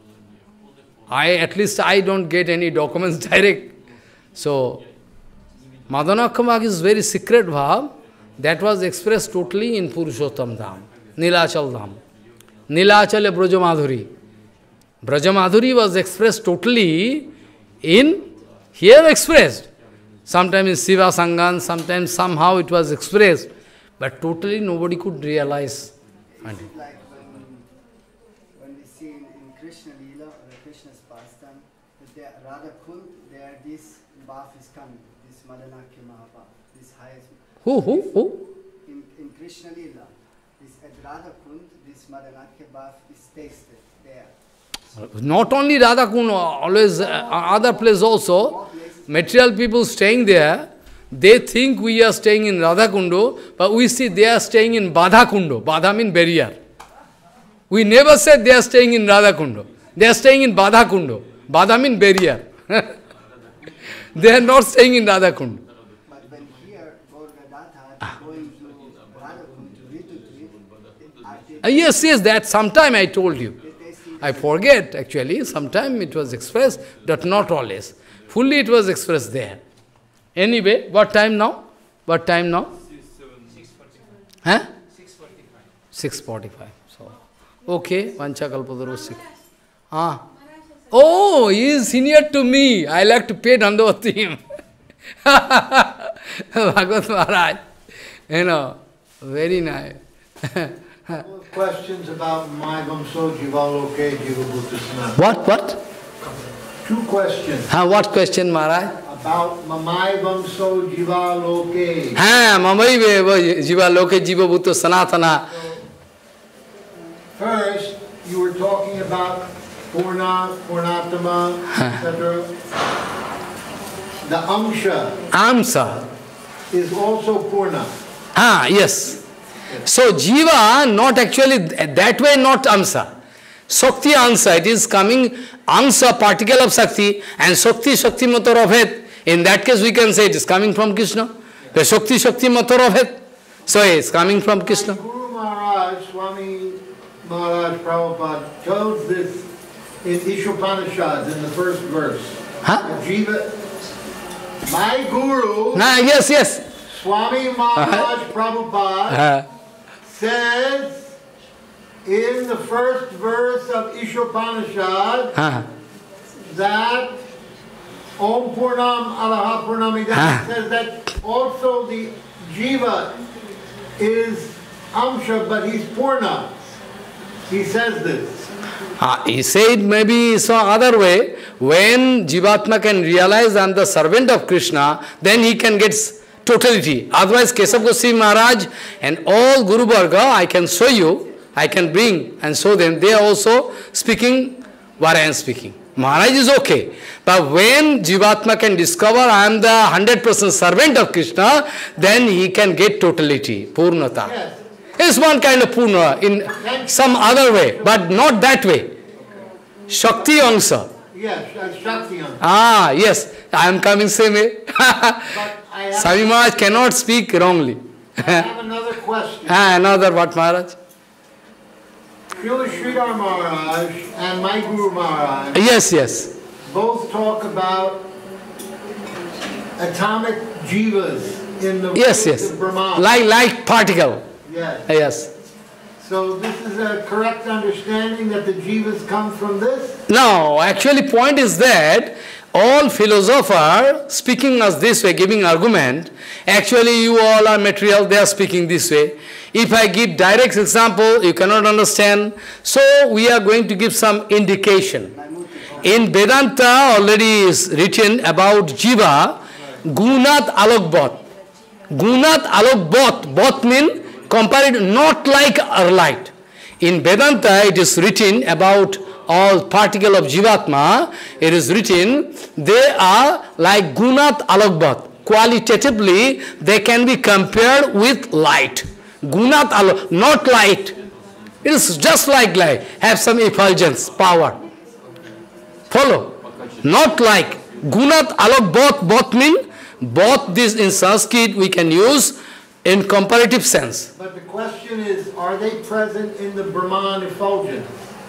At least I don't get any documents direct. So, Madanakya Bhag is very secret bhav that was expressed totally in Purushottam Dham, Nilachal Dham. Nilachal Brajamadhuri. Brajamadhuri was expressed totally in, here expressed. Sometimes in Seva Sangan, sometimes somehow it was expressed, but totally nobody could realize. Is it like when we see in Krishna Lila, or the Krishna's pastime, that there, Radha Kund, there this Baf is coming, this Madanakya Mahabaf, this highest. Who? In Krishna Lila, this at Radha Kund, this Madanakya Baf is tasted there. Not only Radha Kund, always other place also. Material people staying there, they think we are staying in Radha Kundo, but we see they are staying in Badha Kundo. Badha means barrier. We never said they are staying in Radha Kundo. They are staying in Badha Kundo. Badha means barrier. They are not staying in Radha Kundo. But when here, Gaura Avatar going to Radha Kund to retreat, Yes, that sometime I told you. I forget actually, sometime it was expressed, but not always. Fully it was expressed there. Anyway, what time now? What time now? 6:45. Huh? 6:45. So, okay, Vancha Kalpatarosik. Oh, he is senior to me. I like to pay Dandavati to him. Bhagavad Maharaj. Very nice. Questions about Maivamso Jivaloke Jivabhutasana. What? 2 questions. What question, Maharaj? About Maivamso Jivaloke. Mamaive Jivaloke Jivabhuta Sanatana. First, you were talking about Purna, Purnatama, etc. The Amsha is also Purna. Yes. So Jiva, not actually, that way not Amsa. Shakti Ansa, it is coming, Ansa, particle of Shakti, and Shakti motor of it. In that case we can say it is coming from Krishna. The Shakti motor of it. So it's coming from Krishna. Guru Maharaj, Swami Maharaj Prabhupada told this in Ishopanishads in the first verse. Huh? Jiva, my Guru, Yes, yes. Swami Maharaj Prabhupada, says in the first verse of Ishopanishad that Om Purnam Alaha Purnamidam says that also the Jiva is Amsha, but he's Purna. He says this. He said maybe some other way, when Jivatma can realize I am the servant of Krishna, then he can get totality. Otherwise, Kesav Goswami Maharaj and all Guru Varga, I can show you, I can bring and show them, they are also speaking what I am speaking. Maharaj is okay. But when Jivatma can discover I am the 100% servant of Krishna, then he can get totality, Purnata. Yes. It's one kind of Purna in some other way, but not that way. Shakti Angsa. Yes, Shakti Angsa. Yes, I am coming same way. Swami Maharaj cannot speak wrongly. I have another question. Another what, Maharaj? Srila Sridhar Maharaj and my Guru Maharaj Yes. both talk about atomic jivas in the Yes. of Brahman. Like particle. Yes. So this is a correct understanding that the jivas come from this? No, actually point is that all philosophers speaking us this way, giving argument, actually you all are material, they are speaking this way. If I give direct example, you cannot understand. So we are going to give some indication. In Vedanta already is written about Jiva, Gunat Alokbot. Gunat Alokbot, bot means compared not like our light. In Vedanta it is written about all particle of Jivatma, it is written, they are like Gunat Alokbhat. Qualitatively, they can be compared with light. Gunat Alok, not light. It is just like light, have some effulgence, power. Follow? Not like. Gunat Alokbhat, both mean, both this in Sanskrit we can use in comparative sense. But the question is, are they present in the Brahman effulgence?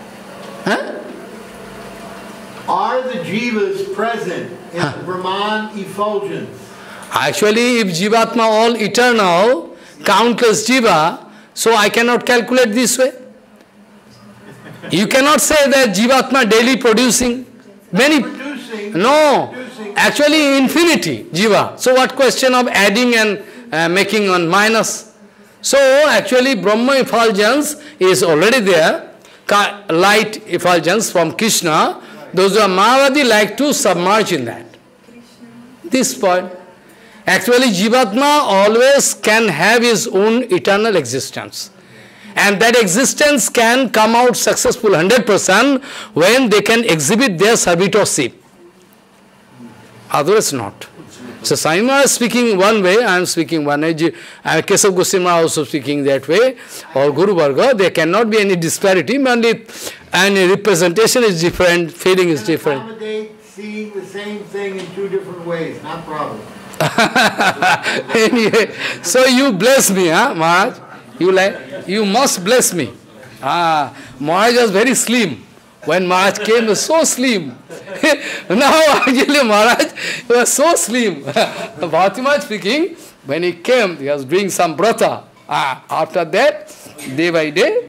Are the jivas present in the Brahman effulgence? Actually, if Jivatma all eternal, countless Jiva, so I cannot calculate this way. You cannot say that Jivatma daily producing many. No, actually infinity Jiva. So what question of adding and making on minus? So actually Brahma effulgence is already there. Light effulgence from Krishna, those who are Mahavadi like to submerge in that. This point. Actually, Jivatma always can have his own eternal existence. And that existence can come out successful 100% when they can exhibit their servitorship. Otherwise not. So Swami Maharaj is speaking one way, I am speaking one way, Kesav Goswami also speaking that way, or Guru Varga, there cannot be any disparity, only any representation is different, feeling is different. Accommodate seeing the same thing in two different ways, not problem. Anyway, so you bless me, Maharaj? You must bless me. Maharaj was very slim. When Maharaj came, he was so slim. Now, actually, Maharaj was so slim. Bhakti Maharaj speaking, when he came, he was doing some brata. After that, day by day,